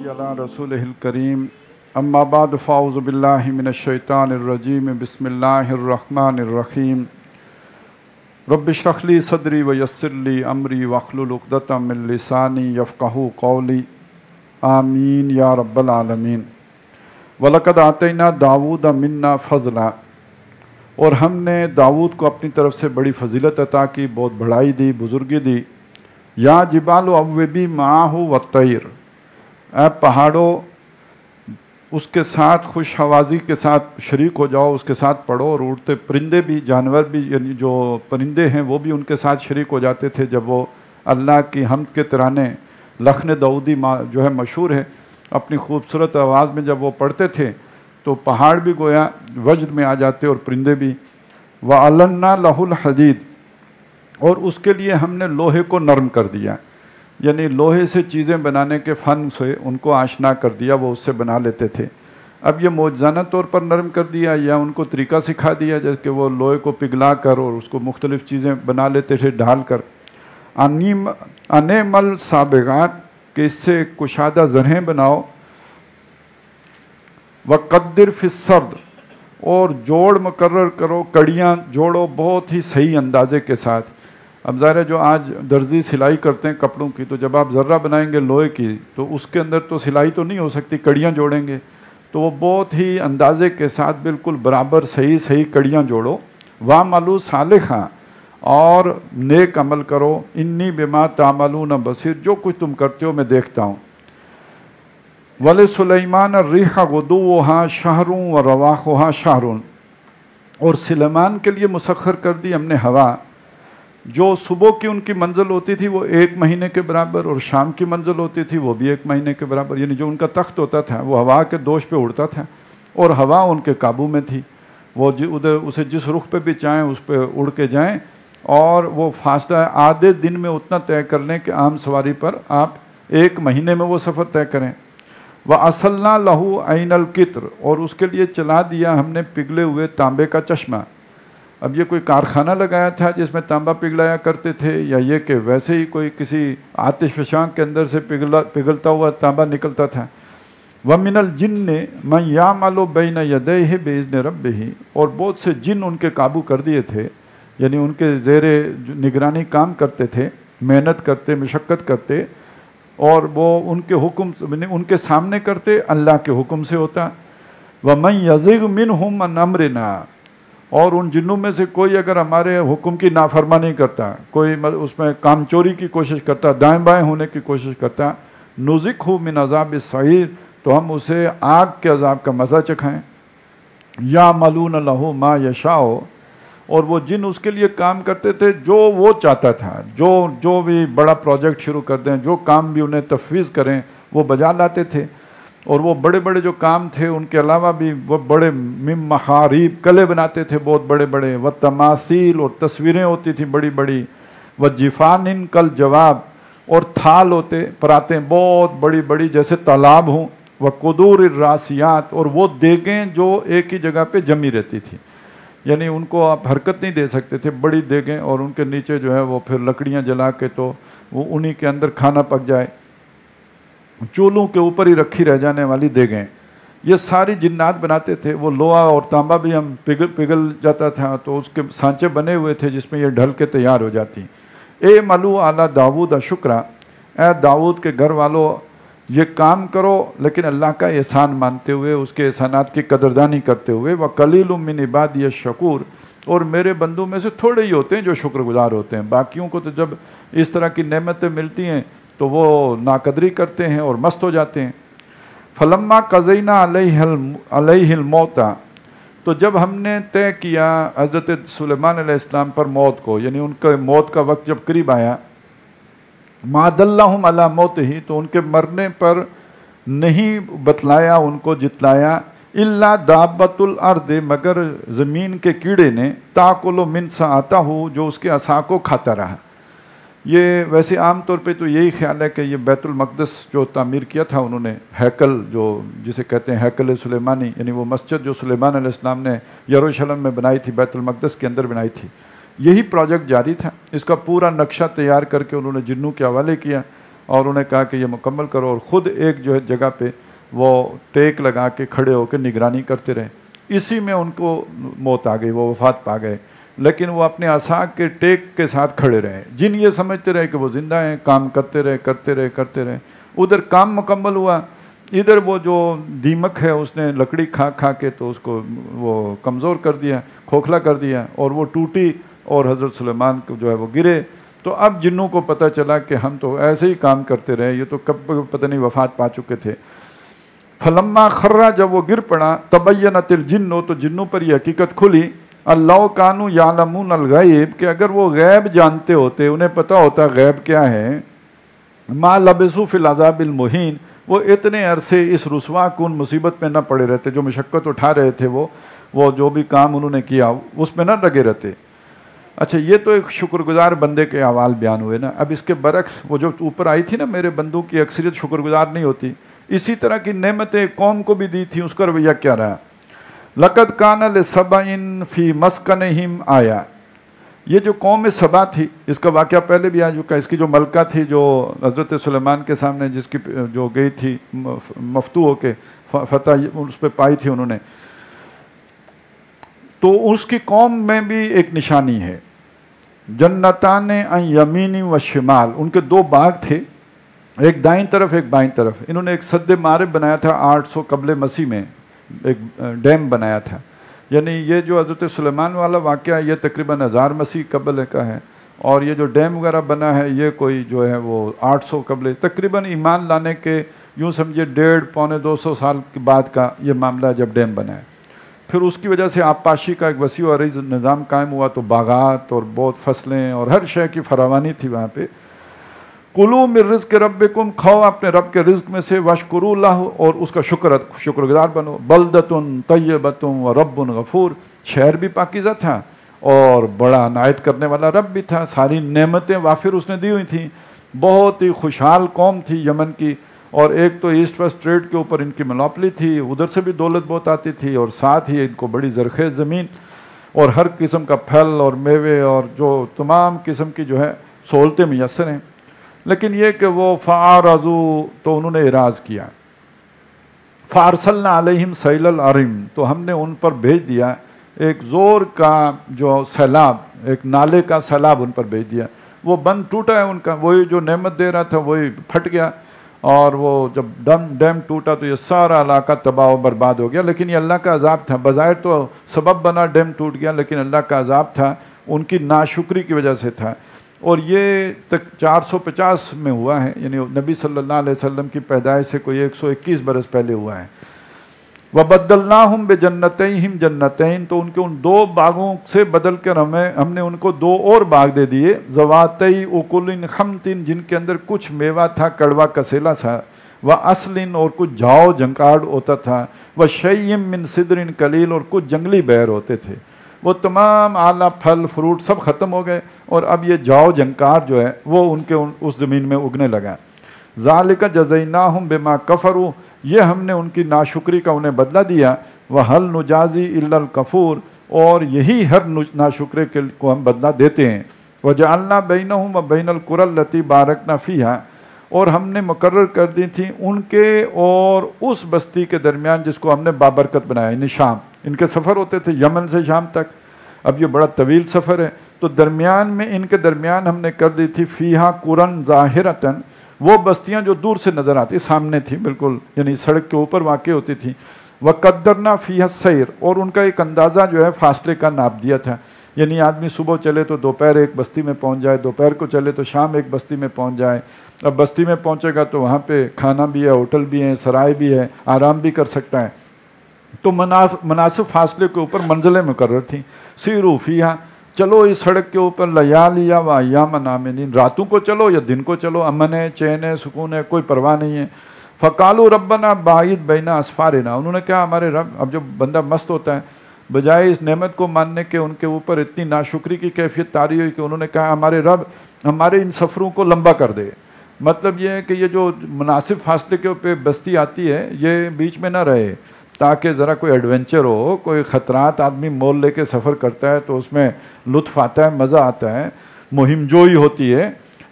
अला रसूलिहिल करीम अम्मा बाद फ़ाऊज़ु बिल्लाहि मिनश्शैतानिर्रजीम बिस्मिल्लाहिर्रहमानिर्रहीम रब्बिश्रह ली सदरी व यस्सिर ली अमरी वहलुल उक़दतम मिन लिसानी यफ़क़हू क़ौली आमीन या रब्बल आलमीन। वलक़द आतैना दाऊद मिन्ना फ़ज़ला, और हमने दाऊद को अपनी तरफ से बड़ी फजीलत अता की, बहुत बढ़ाई दी, बुज़ुर्गी दी। या जिबाल अव्वबी माहू वत्तैर, ऐ पहाड़ों उसके साथ खुश हवाजी के साथ शरीक हो जाओ, उसके साथ पढ़ो। और उड़ते परिंदे भी, जानवर भी, यानी जो परिंदे हैं वो भी उनके साथ शरीक हो जाते थे जब वो अल्लाह की हमद के तराने लखन दाऊदी जो है मशहूर है, अपनी खूबसूरत आवाज़ में जब वो पढ़ते थे तो पहाड़ भी गोया वजद में आ जाते और परिंदे भी। व अलन्ना लहुल हदीद, और उसके लिए हमने लोहे को नरम कर दिया, यानी लोहे से चीज़ें बनाने के फ़न से उनको आशना कर दिया, वो उससे बना लेते थे। अब ये मौजज़ाना तौर पर नरम कर दिया या उनको तरीका सिखा दिया, जैसे कि वो लोहे को पिघला कर और उसको मुख्तलिफ़ चीज़ें बना लेते थे ढाल कर। अनेमल साबिगात, कि इससे कुशादा ज़रहें बनाओ। व कद्दिर फ़िस्सर्द, और जोड़ मुकर्रर करो, कड़ियाँ जोड़ो बहुत ही सही अंदाज़े के साथ। अब ज़ाहिर है जो आज दर्जी सिलाई करते हैं कपड़ों की, तो जब आप ज़र्रा बनाएंगे लोहे की तो उसके अंदर तो सिलाई तो नहीं हो सकती, कड़ियाँ जोड़ेंगे तो वो बहुत ही अंदाज़े के साथ बिल्कुल बराबर सही सही कड़ियाँ जोड़ो। वामलू सालिहा, और नेक अमल करो। इन्नी बिमा तामलून बसीर, जो कुछ तुम करते हो मैं देखता हूँ। वले सुलेमान रिहा गुदुहा शहरुं व रवाहुहा शहरुन, और सुलेमान के लिए मुसख्खर कर दी हमने हवा, जो सुबह की उनकी मंजिल होती थी वो 1 महीने के बराबर, और शाम की मंजिल होती थी वो भी 1 महीने के बराबर। यानी जो उनका तख्त होता था वो हवा के दोष पे उड़ता था और हवा उनके काबू में थी। वो उधर उसे जिस रुख पे भी चाहें उस पर उड़ के जाएं, और वो फासला आधे दिन में उतना तय कर लें कि आम सवारी पर आप 1 महीने में वो सफ़र तय करें। व असलना लहू ऐनल कित्र, और उसके लिए चला दिया हमने पिघले हुए तांबे का चश्मा। अब ये कोई कारखाना लगाया था जिसमें तांबा पिघलाया करते थे, या ये कि वैसे ही कोई किसी आतिशफशां के अंदर से पिघलता हुआ तांबा निकलता था। व मिनल जिन्न मन यामलु बैन यदैहि बिइज़्नि रब्बिही, और बहुत से जिन उनके काबू कर दिए थे, यानी उनके ज़ेरे निगरानी काम करते थे, मेहनत करते, मशक्क़त करते, और वो उनके हुक्म उनके सामने करते, अल्लाह के हुक्म से होता। व मन यज़िग़ मिनहुम अन अम्रिना, और उन जिन्नों में से कोई अगर हमारे हुक्म की नाफरमानी करता, कोई उसमें काम चोरी की कोशिश करता, दाएं बाएं होने की कोशिश करता, नुज़िक़हु मिन अज़ाब सईर, तो हम उसे आग के अज़ाब का मज़ा चखाएँ। या मलून लहू मा यशाओ, और वो जिन उसके लिए काम करते थे जो वो चाहता था, जो भी बड़ा प्रोजेक्ट शुरू कर दें, जो काम भी उन्हें तफवीज़ करें वो बजा लाते थे। और वो बड़े बड़े जो काम थे उनके अलावा भी वो बड़े मिम महारीब, कले बनाते थे बहुत बड़े बड़े। व तमासील, और तस्वीरें होती थी बड़ी बड़ी। व जिफ़ानिन कल जवाब, और थाल होते, परातें बहुत बड़ी बड़ी जैसे तालाब हों। व कुदूर रासियात, और वो देगें जो एक ही जगह पे जमी रहती थी, यानी उनको आप हरकत नहीं दे सकते थे, बड़ी देगें, और उनके नीचे जो है वो फिर लकड़ियाँ जला के तो वो उन्हीं के अंदर खाना पक जाए। चूल्हों के ऊपर ही रखी रह जाने वाली देगें, ये सारी जिन्नात बनाते थे। वो लोहा और तांबा भी हम पिघल जाता था तो उसके सांचे बने हुए थे जिसमें ये ढल के तैयार हो जाती। ए मलू आला दाऊद शुक्रा, ए दाऊद के घर वालों ये काम करो, लेकिन अल्लाह का एहसान मानते हुए, उसके एहसानात की कदरदानी करते हुए। व कलीलुम मिन इबादी शकूर, और मेरे बंदों में से थोड़े ही होते हैं जो शुक्रगुजार होते हैं। बाकियों को तो जब इस तरह की नेमतें मिलती हैं तो वो नाकदरी करते हैं और मस्त हो जाते हैं। फलम्मा कज़ैना अलैहिल मौता, तो जब हमने तय किया हज़रत सुलेमान अलैहिस्सलाम पर मौत को, यानी उनके मौत का वक्त जब करीब आया, मादल्लाहुम अला मौत ही, तो उनके मरने पर नहीं बतलाया, उनको जितलाया। इल्ला दाब्बतुल अर्द, मगर ज़मीन के कीड़े ने, ताकुलु मिन सआतहु, जो उसके असा को खाता रहा। ये वैसे आम तौर पे तो यही ख्याल है कि ये बैतुल मक़दस जो तामीर किया था उन्होंने, हैकल जो जिसे कहते हैं हैकल सुलेमानी, यानी वो मस्जिद जो सुलेमान अलैहिस्सलाम ने यरूशलेम में बनाई थी, बैतुल मक़दस के अंदर बनाई थी, यही प्रोजेक्ट जारी था। इसका पूरा नक्शा तैयार करके उन्होंने जिन्नों के हवाले किया اور انہیں کہا کہ یہ مکمل کرو، اور خود ایک جو ہے جگہ پہ وہ ٹیک لگا کے کھڑے ہو کے نگرانی کرتے رہے۔ اسی میں ان کو موت آ گئی، وہ وفات پا گئے، لیکن وہ اپنے عصا کے ٹیک کے ساتھ کھڑے رہے۔ جن یہ سمجھتے رہے کہ وہ زندہ ہیں، کام کرتے رہے۔ ادھر کام مکمل ہوا، ادھر وہ جو دیمک ہے اس نے لکڑی کھا کے تو اس کو وہ کمزور کر دیا، کھوکھلا کر دیا، اور وہ ٹوٹی اور حضرت سلیمان کو جو ہے وہ گرے۔ تو اب جنوں کو پتہ چلا کہ ہم تو ایسے ہی کام کرتے رہے، یہ تو کب پتہ نہیں وفات پا چکے تھے۔ فلما خرّا، جب وہ گر پڑا، تبینت الجن، تو جنوں پر یہ حقیقت کھلی، اللہ کانوا یعلمون الغیب، کہ اگر وہ غیب جانتے ہوتے، انہیں پتہ ہوتا غیب کیا ہے، ما لبثوا فی العذاب المہین، وہ اتنے عرصے اس رسوا کن مصیبت میں نہ پڑے رہتے، جو مشقت اٹھا رہے تھے وہ جو بھی کام انہوں نے کیا اس میں نہ لگے رہتے۔ اچھا، یہ تو ایک شکر گزار بندے کے احوال بیان ہوئے نا۔ اب اس کے برعکس وہ جو اوپر آئی تھی نا، میرے بندوں کی اکثریت شکر گزار نہیں ہوتی، اسی طرح کی نعمتیں قوم کو بھی دی تھی، اس کا رویہ کیا رہا؟ لقد کان لسبأ فی مسکنہم آیا، یہ جو قوم سبا تھی، اس کا واقعہ پہلے بھی آ چکا، اس کی جو ملکہ تھی جو حضرت سلیمان کے سامنے جس کی جو گئی تھی مفتو ہو کے، فتح اس پہ پائی تھی انہوں نے، تو اس کی قوم میں بھی ایک نشانی ہے، جنتان عن یمین و شمال، ان کے دو باغ تھے، ایک دائیں طرف ایک بائیں طرف۔ انہوں نے ایک سد معرب بنایا تھا 800 قبل مسیح میں، ایک ڈیم بنایا تھا، یعنی یہ جو حضرت سلیمان والا واقعہ یہ تقریباً 1000 مسیح قبل کا ہے، اور یہ جو ڈیم وغیرہ بنا ہے یہ کوئی جو ہے وہ 800 قبل، تقریباً ایمان لانے کے یوں سمجھے 150-200 سال کے بعد کا یہ معاملہ ہے جب ڈیم بنا ہے۔ پھر اس کی وجہ سے آبپاشی کا ایک وسیع و عریض نظام قائم ہوا، تو باغات اور بہت فصلیں اور ہر شے کی فراوانی تھی وہاں پہ۔ کلوا من رزق ربکم، کھاؤ اپنے رب کے رزق میں سے، واشکروا لہ، اور اس کا شکر گزار بنو، بلدۃ طیبۃ و رب غفور، شہر بھی پاکیزہ تھا اور بڑا عنایت کرنے والا رب بھی تھا، ساری نعمتیں وافر اس نے دی ہوئی تھیں، بہت ہی خوشحال قوم تھی یمن کی، اور ایک تو ایسٹ ویسٹ ٹریڈ کے اوپر ان کی مونوپلی تھی، ادھر سے بھی دولت بہت آتی تھی، اور ساتھ ہی ان کو بڑی زرخیز زمین اور ہر قسم کا پھل اور میوے اور جو تمام قسم کی جو ہے سہولتیں میسر ہیں۔ لیکن یہ کہ وہ فَعَارَضُوا، تو انہوں نے اعراض کیا، فَأَرْسَلْنَا عَلَيْهِمْ سَيْلَ الْعَرِمِ، تو ہم نے ان پر بھیج دیا ایک زور کا جو سیلاب، ایک نالے کا سیلاب ان پر بھیج دیا، وہ بند ٹوٹا ہے ان کا، وہی جو نعمت دے رہا تھا وہی پھٹ گیا، اور وہ جب ڈیم ٹوٹا تو یہ سارا علاقہ تباہ و برباد ہو گیا۔ لیکن یہ اللہ کا عذاب تھا، بظاہر تو سبب بنا ڈیم ٹوٹ گیا، لیکن اللہ کا عذاب تھا، ان کی ناشکری کی وجہ سے تھا، اور یہ تک 450 میں ہوا ہے، یعنی نبی صلی اللہ علیہ وسلم کی پیدائش سے کوئی 121 برس پہلے ہوا ہے۔ وَبَدَّلْنَاهُمْ بِجَنَّتَيْهِمْ جَنَّتَيْن، تو ان کے ان دو باغوں سے بدل کر ہم نے ان کو دو اور باغ دے دیے، ذَوَاتَيْ أُكُلٍ خَمْطٍ، جن کے اندر کچھ میوہ تھا کڑوا کسیلا سا، وَأَصْلٍ، اور کچھ جھاؤ جھنکاڑ ہوتا تھا، وَشَيْءٍ مِّن سِدْرٍ قَلِيلٍ، اور کچھ جنگلی بیر ہوتے تھے۔ وہ تمام اعلیٰ پھل فروٹ سب ختم ہو گئے، اور اب یہ جاؤ جنکار جو ہے وہ ان کے اس زمین میں اگنے لگا۔ ذالک جزیناہم بما کفروا، یہ ہم نے ان کی ناشکری کا انہیں بدلہ دیا، وہل نجازی الا الکفور، اور یہی ہر ناشکرے کو ہم بدلہ دیتے ہیں۔ وجعلنا بینہم وبین القری التی بارکنا فیہا، اور ہم نے مقرر کر دی تھی ان کے اور اس بستی کے درمیان جس کو ہم نے بابرکت بنایا، یعنی شام۔ ان کے سفر ہوتے تھے یمن سے شام تک، اب یہ بڑا طویل سفر ہے، تو درمیان میں ان کے درمیان ہم نے کر دی تھی فیہا قرن ظاہرتن، وہ بستیاں جو دور سے نظر آتی سامنے تھی بالکل، یعنی سڑک کے اوپر واقع ہوتی تھی۔ وقدرنا فیہا السیر، اور ان کا ایک اندازہ جو ہے فاصلے کا ناپ دیا تھا، یعنی آدمی صبح چلے تو دوپہر ایک بستی میں پہنچ جائے، دوپہر کو چلے تو شام ایک بستی میں پہنچ جائے۔ اب بستی میں پہنچے گا تو وہاں پہ کھانا بھی ہے، ہوٹل بھی ہے، سرائے بھی ہے، آرام بھی کر سکتا ہے، تو مناسب فاصلے کے اوپر منزلیں مقرر تھیں۔ سیرو فیہا، چلو اس سڑک کے اوپر لیالیا و ایامن آمنین، راتوں کو چلو یا دن کو چلو، امن ہے، چین ہے، سکون ہے، کوئی پرواہ نہیں ہے۔ فقالوا ربنا باعد بین اسفارنا، انہوں نے کہا ہمارے رب، اب جب بندہ مست ہوتا ہے بجائے اس نعمت کو ماننے کے ان کے اوپر اتنی ناشکری کی کیفیت طاری ہوئی کہ انہوں نے کہا ہمارے رب ہمارے ان سفروں کو لمبا کر دے۔ مطلب یہ ہے کہ یہ جو مناسب فاصلے کے اوپر بستی آتی ہے یہ بیچ میں نہ رہے، تاکہ ذرا کوئی ایڈونچر ہو، کوئی خطرات آدمی مول لے کے سفر کرتا ہے تو اس میں لطف آتا ہے، مزہ آتا ہے، مہم جوئی ہوتی ہے،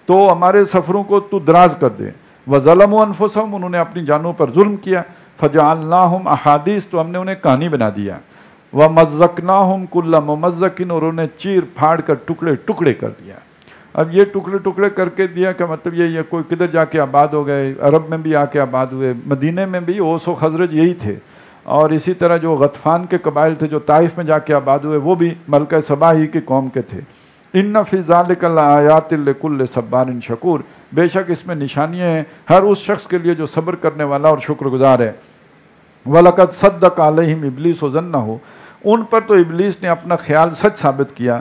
تو ہمارے سفروں کو تو دراز کر دے. وَظَلَمُوا أَنفُسَهُمْ انہوں نے اپنی جانوں پر ظلم کیا. فَجَعَلْنَاهُمْ أَحَادِيث تو ہم نے انہیں کہانی بنا دیا. وَمَزَّقْنَاهُمْ كُلَّ مُمَزَّقٍ اور انہیں چیر پھاڑ کر ٹکڑے ٹکڑے کر دیا. اب یہ ٹکڑے ٹکڑے کر کے دیا کہ مطلب یہ کوئی کدھر جا کے آباد ہو گئے، عرب میں بھی آ کے آباد ہوئے، مدینے میں بھی اوس و خزرج یہی تھے، اور اسی طرح جو غطفان کے قبائل تھے جو طائف میں جا کے آباد ہوئے وہ بھی ملکہ سبا ہی کی قوم کے تھے. ان فی ذلک لآیات لکل صبار شکور، بے شک اس میں نشانیاں ہیں ہر اس شخص کے لیے جو صبر کرنے والا اور شکر گزار ہے. وَلَقَدْ صَدَّقَ عَلَيْهِمْ إِبْلِيسُ ظَنَّهُ ان پر تو ابلیس نے اپنا خیال سچ ثابت کیا.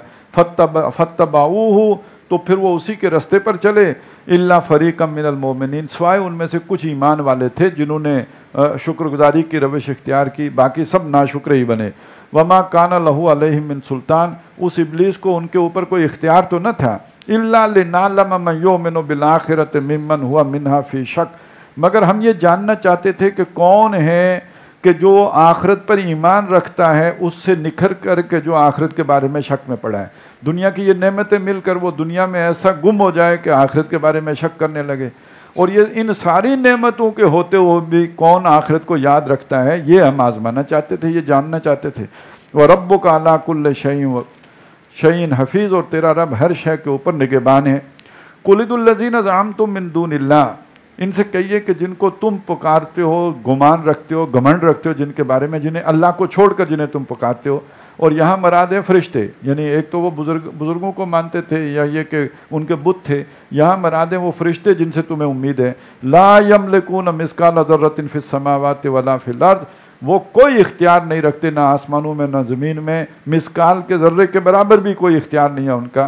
فَاتَّبَعُوهُ تو پھر وہ اسی کے رستے پر چلے. الا فریقا من المؤمنین سوائے ان میں سے کچھ ایمان والے تھے جنہوں نے شکر گزاری کی روش اختیار کی، باقی سب ناشکر ہی بنے. وما کان لہ علیہم من سلطان اس ابلیس کو ان کے اوپر کوئی اختیار تو نہ تھا. الا لنعلم من یؤمن بالآخرۃ ممن ہوا منہا فی شک مگر ہم یہ جاننا چاہتے تھے کہ کون ہے کہ جو آخرت پر ایمان رکھتا ہے اس سے نکھر کر کے جو آخرت کے بارے میں شک میں پڑا ہے. دنیا کی یہ نعمتیں مل کر وہ دنیا میں ایسا گم ہو جائے کہ آخرت کے بارے میں شک کرنے لگے. اور یہ ان ساری نعمتوں کے ہوتے ہوئے بھی کون آخرت کو یاد رکھتا ہے، یہ ہم آزمانا چاہتے تھے، یہ جاننا چاہتے تھے. وَرَبُّكَ عَلَىٰ كُلِّ شَيْءٍ حفیظ اور تیرا رب ہر شے کے اوپر نگہبان ہے. قُلِ ادْعُوا الَّذِينَ زَعَمْتُم مِّن دُونِ اللَّهِ ان سے کہیے کہ جن کو تم پکارتے ہو، گمان رکھتے ہو، گھمنڈ رکھتے ہو جن کے بارے میں، جنہیں اللہ کو چھوڑ کر جنہیں تم پکارتے ہو. اور یہاں مراد ہے فرشتے، یعنی ایک تو وہ بزرگوں کو مانتے تھے یا یہ کہ ان کے بت تھے، یہاں مراد ہے وہ فرشتے جن سے تمہیں امید ہے. لا یملکون مثقال ذرۃ فی السماوات ولا فی الارض وہ کوئی اختیار نہیں رکھتے نہ آسمانوں میں نہ زمین میں، مثقال کے ذرے کے برابر بھی کوئی اختیار نہیں ہے ان کا.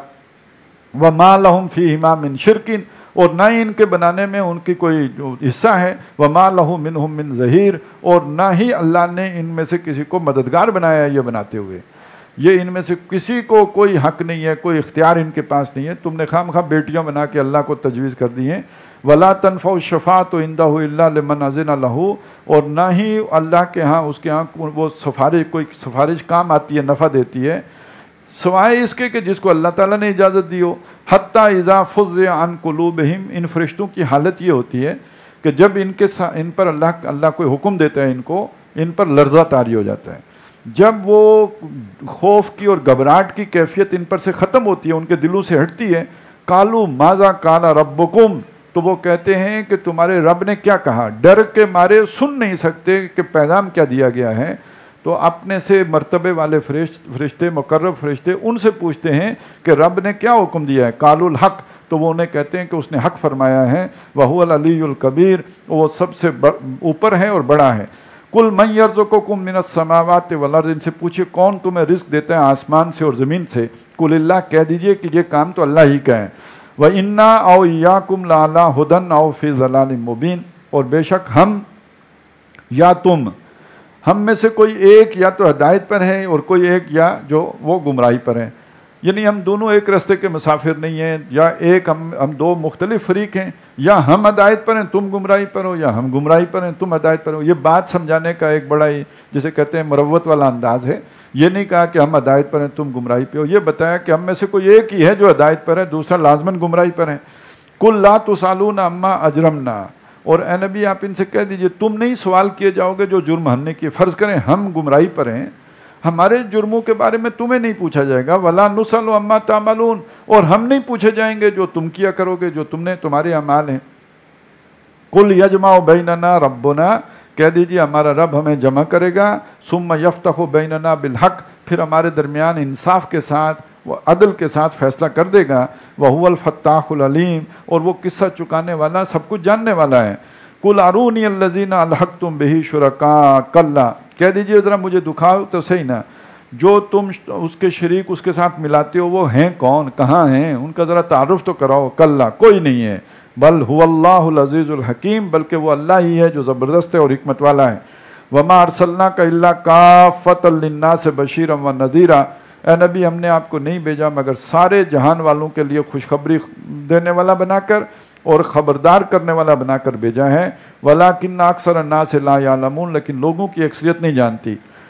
وما لہم فیہما من شرک اور نہ ہی ان کے بنانے میں ان کی کوئی حصہ ہے. وما لہ منہم من ظہیر اور نہ ہی اللہ نے ان میں سے کسی کو مددگار بنایا ہے یہ بناتے ہوئے. یہ ان میں سے کسی کو کوئی حق نہیں ہے، کوئی اختیار ان کے پاس نہیں ہے. تم نے خام خواہ بیٹیاں بنا کے اللہ کو تجویز کر دی ہیں. ولا تنفع الشفاعۃ عنده الا لمن اذن له اور نہ ہی اللہ کے ہاں اس کے ہاں وہ کوئی سفارش کام آتی ہے، نفع دیتی ہے سوائے اس کے کہ جس کو اللہ تعالیٰ نے اجازت دی ہو. حتیٰ اذا فزع عن قلوبہم ان فرشتوں کی حالت یہ ہوتی ہے کہ جب ان پر اللہ کوئی حکم دیتا ہے ان پر لرزہ طاری ہو جاتا ہے. جب وہ خوف کی اور گھبراہٹ کی کیفیت ان پر سے ختم ہوتی ہے، ان کے دلوں سے ہٹتی ہے. قالوا ماذا قال ربکم تو وہ کہتے ہیں کہ تمہارے رب نے کیا کہا. ڈر کے مارے سن نہیں سکتے کہ پیغام کیا دیا گیا ہے، تو اپنے سے مرتبے والے فرشتے مقرب فرشتے ان سے پوچھتے ہیں کہ رب نے کیا حکم دیا ہے. قالوا الحق تو وہ انہیں کہتے ہیں کہ اس نے حق فرمایا ہے. وَهُوَ الْعَلِيُّ الْكَبِيرُ وہ سب سے اوپر ہے اور بڑا ہے. قُلْ مَنْ يَرْزُقُكُم مِّنَ السَّمَاوَاتِ وَالْأَرْضِ ان سے پوچھے کون تمہیں رزق دیتا ہے آسمان سے اور زمین سے. قُلِ اللَّهُ کہہ دیجئے کہ یہ کام تو اللہ ہی کا ہے. وَإِنَّا أَوْ إِيَّاكُمْ لَعَلَىٰ هُدًى أَوْ فِي ضَلَالٍ مُّبِينٍ اور بے شک ہم یا تم ہم میں سے کوئی ایک یا تو ہدایت پر ہے اور کوئی ایک یا جو وہ گمراہی پر ہے. یعنی ہم دونوں ایک رستے کے مسافر نہیں ہیں، یا ایک ہم دو مختلف فریق ہیں، یا ہم ہدایت پر ہیں تم گمراہی پر ہو، یا ہم گمراہی پر ہیں تم ہدایت پر ہو. یہ بات سمجھانے کا ایک بڑا ہی جسے کہتے ہیں مروت والا انداز ہے. یہ نہیں کہا کہ ہم ہدایت پر ہیں تم گمراہی پہ ہو، یہ بتایا کہ ہم میں سے کوئی ایک ہی ہے جو ہدایت پر ہے، دوسرا لازماً گمراہی پر ہے. قُلْ لَا تُسْأَلُونَ عَمَّا أَجْرَمْنَا اور اے نبی آپ ان سے کہہ دیجئے تم نہیں سوال کیے جاؤ گے جو جرم ہم نے کیے. فرض کریں ہم گمراہی پر ہیں، ہمارے جرموں کے بارے میں تمہیں نہیں پوچھا جائے گا. وَلَا نُسْأَلُ عَمَّا تَعْمَلُونَ اور ہم نہیں پوچھے جائیں گے جو تم کیا کرو گے، جو تمہارے اعمال ہیں. قُلْ يَجْمَعُ بَيْنَنَا رَبُّنَا کہہ دیجئے ہمارا رب ہمیں جمع کرے گا. ثُمَّ يَفْتَحُ بَيْنَنَا بِالْحَقِّ پھر ہمارے درمیان انصاف کے ساتھ وہ عدل کے ساتھ فیصلہ کر دے گا. وَهُوَ الْفَتَّاحُ الْعَلِيمُ اور وہ قصہ چکانے والا سب کچھ جاننے والا ہے. قُلْ أَرُونِيَ الَّذِينَ أَلْحَقْتُمْ بِهِ شُرَكَاءَ كَلَّا کہہ دیجئے ذرا مجھے دکھاؤ تو صحیح نا جو تم اس کے شریک اس کے ساتھ ملاتے ہو وہ ہیں کون، کہاں ہیں، ان کا ذرا تعارف تو کراؤ. کلا کوئی نہیں ہے. بل هو اللہ العزیز الحکیم بلکہ وہ اللہ ہی ہے جو زبردست ہے اور حکمت والا ہے. وما ارسلناک الا کافۃ للناس بشیرا ونذیرا اے نبی ہم نے آپ کو نہیں بھیجا مگر سارے جہان والوں کے لیے خوشخبری دینے والا بنا کر اور خبردار کرنے والا بنا کر بھیجا ہے. ولیکن اکثر الناس لا یعلمون لیکن لوگوں کی اکثریت نہیں جانتی.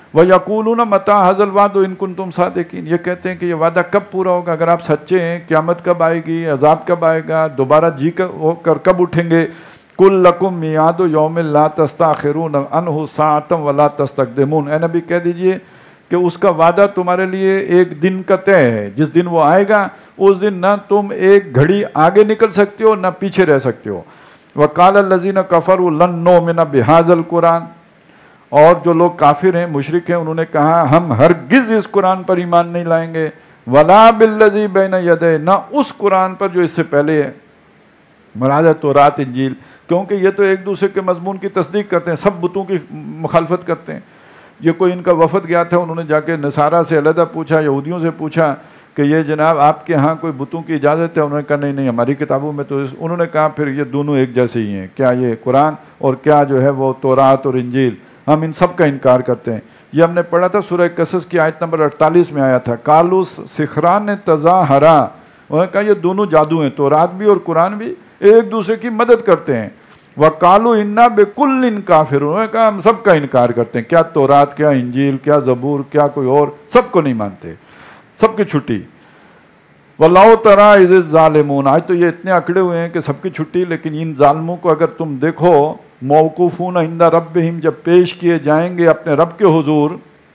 وَيَقُولُونَ مَتَىٰ هَٰذَا الْوَعْدُ إِن كُنتُمْ صَادِقِينَ، یہ کہتے ہیں کہ یہ وعدہ کب پورا ہوگا اگر آپ سچے ہیں، قیامت کب آئے گی، عذاب کب آئے گا، دوبارہ ہو کر کب اٹھیں گے. قُل لَكُم مِيعَادُ يَوْمٍ لَا تَسْتَأْخِرُونَ عَنْهُ سَاعَةً وَلَا تَسْتَقْدِمُونَ. اے نبی کہہ دیجئے کہ اس کا وعدہ تمہارے لیے ایک دن کا طے ہے، جس دن وہ آئے گا اس دن نہ تم ایک گھڑی آگے نکل سکتے ہو نہ پیچھے رہ سکتے ہو. وَقَالَ الَّذِينَ كَفَرُوا لَن نُّؤْمِنَ بِهَٰذَا الْقُرْآنِ، اور جو لوگ کافر ہیں، مشرک ہیں، انہوں نے کہا ہم ہرگز اس قرآن پر ایمان نہیں لائیں گے. وَلَا بِالَّذِي بَيْنَ يَدَيْهِ، نہ اس قرآن پر جو اس سے پہلے ہے، مراد ہے تورات انجیل، کیونکہ یہ تو ایک دوسرے کے مضمون کی تصدیق کرتے ہیں، سب بتوں کی مخالفت کرتے ہیں. یہ کوئی ان کا وفد گیا تھا، انہوں نے جا کے نصارہ سے علیحدہ پوچھا، یہودیوں سے پوچھا کہ یہ جناب آپ کے ہاں کوئی بتوں کی اجازت ہے؟ انہوں نے کہا نہیں نہیں، ہماری کتابوں میں تو انہوں نے کہا پھر یہ دونوں ایک جیسے ہی ہیں، کیا یہ قرآن اور کیا جو ہے وہ تورات اور انجیل، ہم ان سب کا انکار کرتے ہیں. یہ ہم نے پڑھا تھا سورہ قصص کی آیت نمبر 48 میں آیا تھا، قالوا سحران تظاہرا، انہوں نے کہا یہ دونوں جادو ہیں، تورات بھی اور قرآن بھی ایک دوسرے کی مدد کرتے ہیں. وَقَالُوا إِنَّا بِكُلٍّ كَافِرُونَ، انہوں نے کہا ہم سب کا انکار کرتے ہیں، کیا تورات، کیا انجیل، کیا زبور، کیا کوئی اور، سب کو نہیں مانتے، سب کی چھٹی. وَلَوْ تَرَىٰ إِذِ الظَّالِمُونَ، آج تو یہ اتنے اکڑے ہوئے ہیں کہ سب کی چھٹی، لیکن ان ظالموں کو اگر تم دیکھو، موقوفون عند ربہم، جب پیش کیے جائیں گے اپنے رب کے حضور،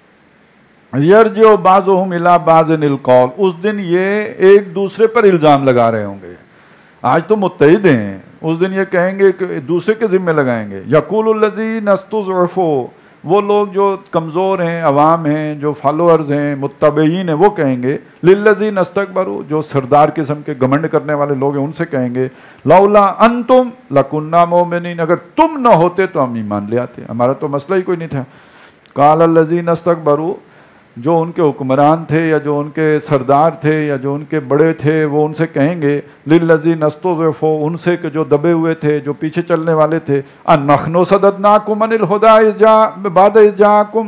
یرجع بعضهم الی بعض القول، اس دن یہ ایک دوسرے پر الزام لگا رہے ہوں گے. آج تو متحد ہیں، اس دن یہ کہیں گے کہ دوسرے کے ذمہ لگائیں گے. یقول الذین استضعفوا، وہ لوگ جو کمزور ہیں، عوام ہیں، جو فالوورز ہیں، متبعین ہیں، وہ کہیں گے للذین استکبروا، جو سردار قسم کے گھمنڈ کرنے والے لوگ ہیں ان سے کہیں گے لولا انتم لکنا مؤمنین، اگر تم نہ ہوتے تو ہم ایمان لے آتے، ہمارا تو مسئلہ ہی کوئی نہیں تھا. قال الذین استکبروا، جو ان کے حکمران تھے یا جو ان کے سردار تھے یا جو ان کے بڑے تھے، وہ ان سے کہیں گے للذین استضعفوا، ان سے کہ جو دبے ہوئے تھے، جو پیچھے چلنے والے تھے، انحن صددناکم عن الہدی بعد اذ جاءکم،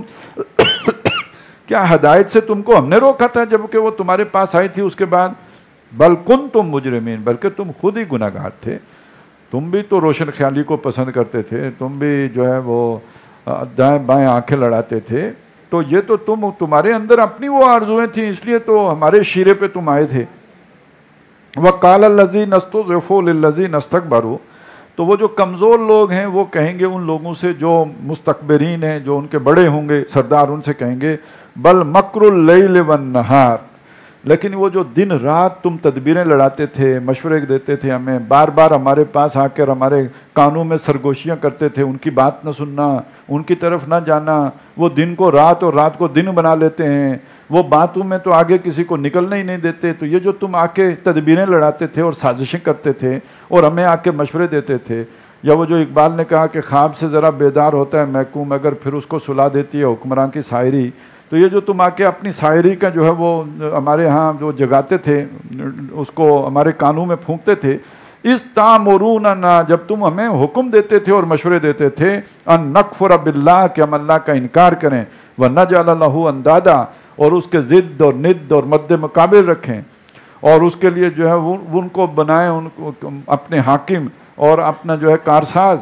کیا ہدایت سے تم کو ہم نے روکا تھا جبکہ وہ تمہارے پاس آئی تھی اس کے بعد؟ بل کنتم مجرمین، بلکہ تم خود ہی گناہگار تھے، تم بھی تو روشن خیالی کو پسند کرتے تھے، تم بھی جو ہے وہ دائیں بائیں آنکھیں لڑاتے تھے، تو یہ تو تمہارے اندر اپنی وہ آرزویں تھیں، اس لیے تو ہمارے شیرے پہ تم آئے تھے. وَقَالَ الَّذِينَ اسْتُضْعِفُوا لِلَّذِينَ اسْتَكْبَرُوا، تو وہ جو کمزور لوگ ہیں وہ کہیں گے ان لوگوں سے جو مستکبرین ہیں، جو ان کے بڑے ہوں گے سردار، ان سے کہیں گے بل مکر اللیل والنہار، لیکن وہ جو دن رات تم تدبیریں لڑاتے تھے، مشورے دیتے تھے ہمیں، بار بار ہمارے پاس آ کر ہمارے کانوں میں سرگوشیاں کرتے تھے، ان کی بات نہ سننا، ان کی طرف نہ جانا، وہ دن کو رات اور رات کو دن بنا لیتے ہیں، وہ باتوں میں تو آگے کسی کو نکلنا ہی نہیں دیتے. تو یہ جو تم آ کے تدبیریں لڑاتے تھے اور سازشیں کرتے تھے اور ہمیں آ کے مشورے دیتے تھے، یا وہ جو اقبال نے کہا کہ خواب سے ذرا بیدار ہوتا ہے محکوم، اگر پھر اس کو سلا دیتی ہے حکمراں کی شاعری، تو یہ جو تم آ کے اپنی شاعری کا جو ہے وہ ہمارے ہاں جو جگاتے تھے، اس کو ہمارے کانوں میں پھونکتے تھے، استامروننا، جب تم ہمیں حکم دیتے تھے اور مشورے دیتے تھے، ان نکفر باللہ، کہ ہم اللہ کا انکار کریں، ونجعل لہ اندادا، اور اس کے ضد اور ند اور مد مقابل رکھیں، اور اس کے لیے جو ہے ان کو بنائیں، ان کو اپنے حاکم اور اپنا جو ہے کارساز.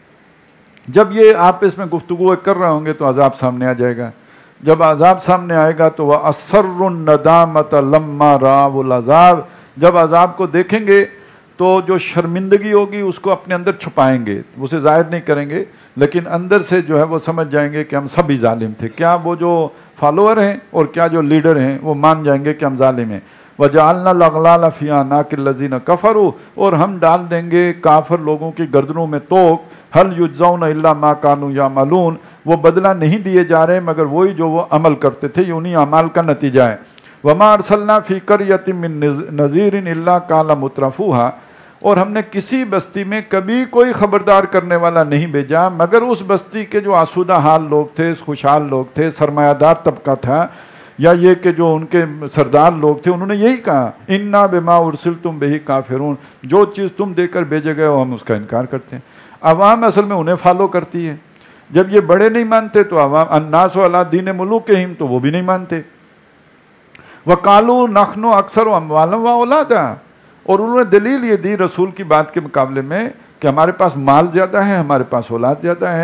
جب یہ آپ اس میں گفتگو کر رہے ہوں گے تو عذاب سامنے آ جائے گا. جب عذاب سامنے آئے گا تو وَأَسَرُّ النَّدَامَةَ لَمَّا رَأَوُا الْعَذَابَ، جب عذاب کو دیکھیں گے تو جو شرمندگی ہوگی اس کو اپنے اندر چھپائیں گے، اسے ظاہر نہیں کریں گے، لیکن اندر سے جو ہے وہ سمجھ جائیں گے کہ ہم سب ہی ظالم تھے. کیا وہ جو فالوور ہیں اور کیا جو لیڈر ہیں وہ مان جائیں گے کہ ہم ظالم ہیں. وَجَعَلْنَا الْأَغْلَالَ فِي أَعْنَاقِ الَّذِينَ كَفَرُوا، اور ہم ڈال دیں گے کافر لوگوں کی گردنوں میں توق. هَلْ يُجْزَوْنَ إِلَّا مَا كَانُوا يَعْمَلُونَ، وہ بدلہ نہیں دیے جا رہے مگر وہی جو وہ عمل کرتے تھے، یہ انہی اعمال کا نتیجہ ہے. وَمَا أَرْسَلْنَا فِي قَرْيَةٍ مِّن نَذِيرٍ إِلَّا قَالَ مُتْرَفُوهَا، اور ہم نے کسی بستی میں کبھی کوئی خبردار کرنے والا نہیں بھیجا مگر اس بستی کے جو آسودہ حال لوگ تھے، خوشحال لوگ تھے، سرمایہ دار طبقہ تھا، یا یہ کہ جو ان کے سردار لوگ تھے، انہوں نے یہی کہا اِنَّا بِمَا أُرْسِلْتُمْ بِهِ كَافِرُونَ، جو چیز تم دے کر بھیجے گئے ہو ہم اس کا انکار کرتے ہیں. عوام اصل میں انہیں فالو کرتی ہے. جب یہ بڑے نہیں مانتے تو عوام الناس علی دین ملوکہم، تو وہ بھی نہیں مانتے. وَقَالُوا نَحْنُ أَكْثَرُ أَمْوَالًا وَأَوْلَادًا، اور انہوں نے دلیل یہ دی رسول کی بات کے مقابلے میں کہ ہمارے پاس مال زیادہ ہے، ہمارے پاس اولاد زیادہ ہے.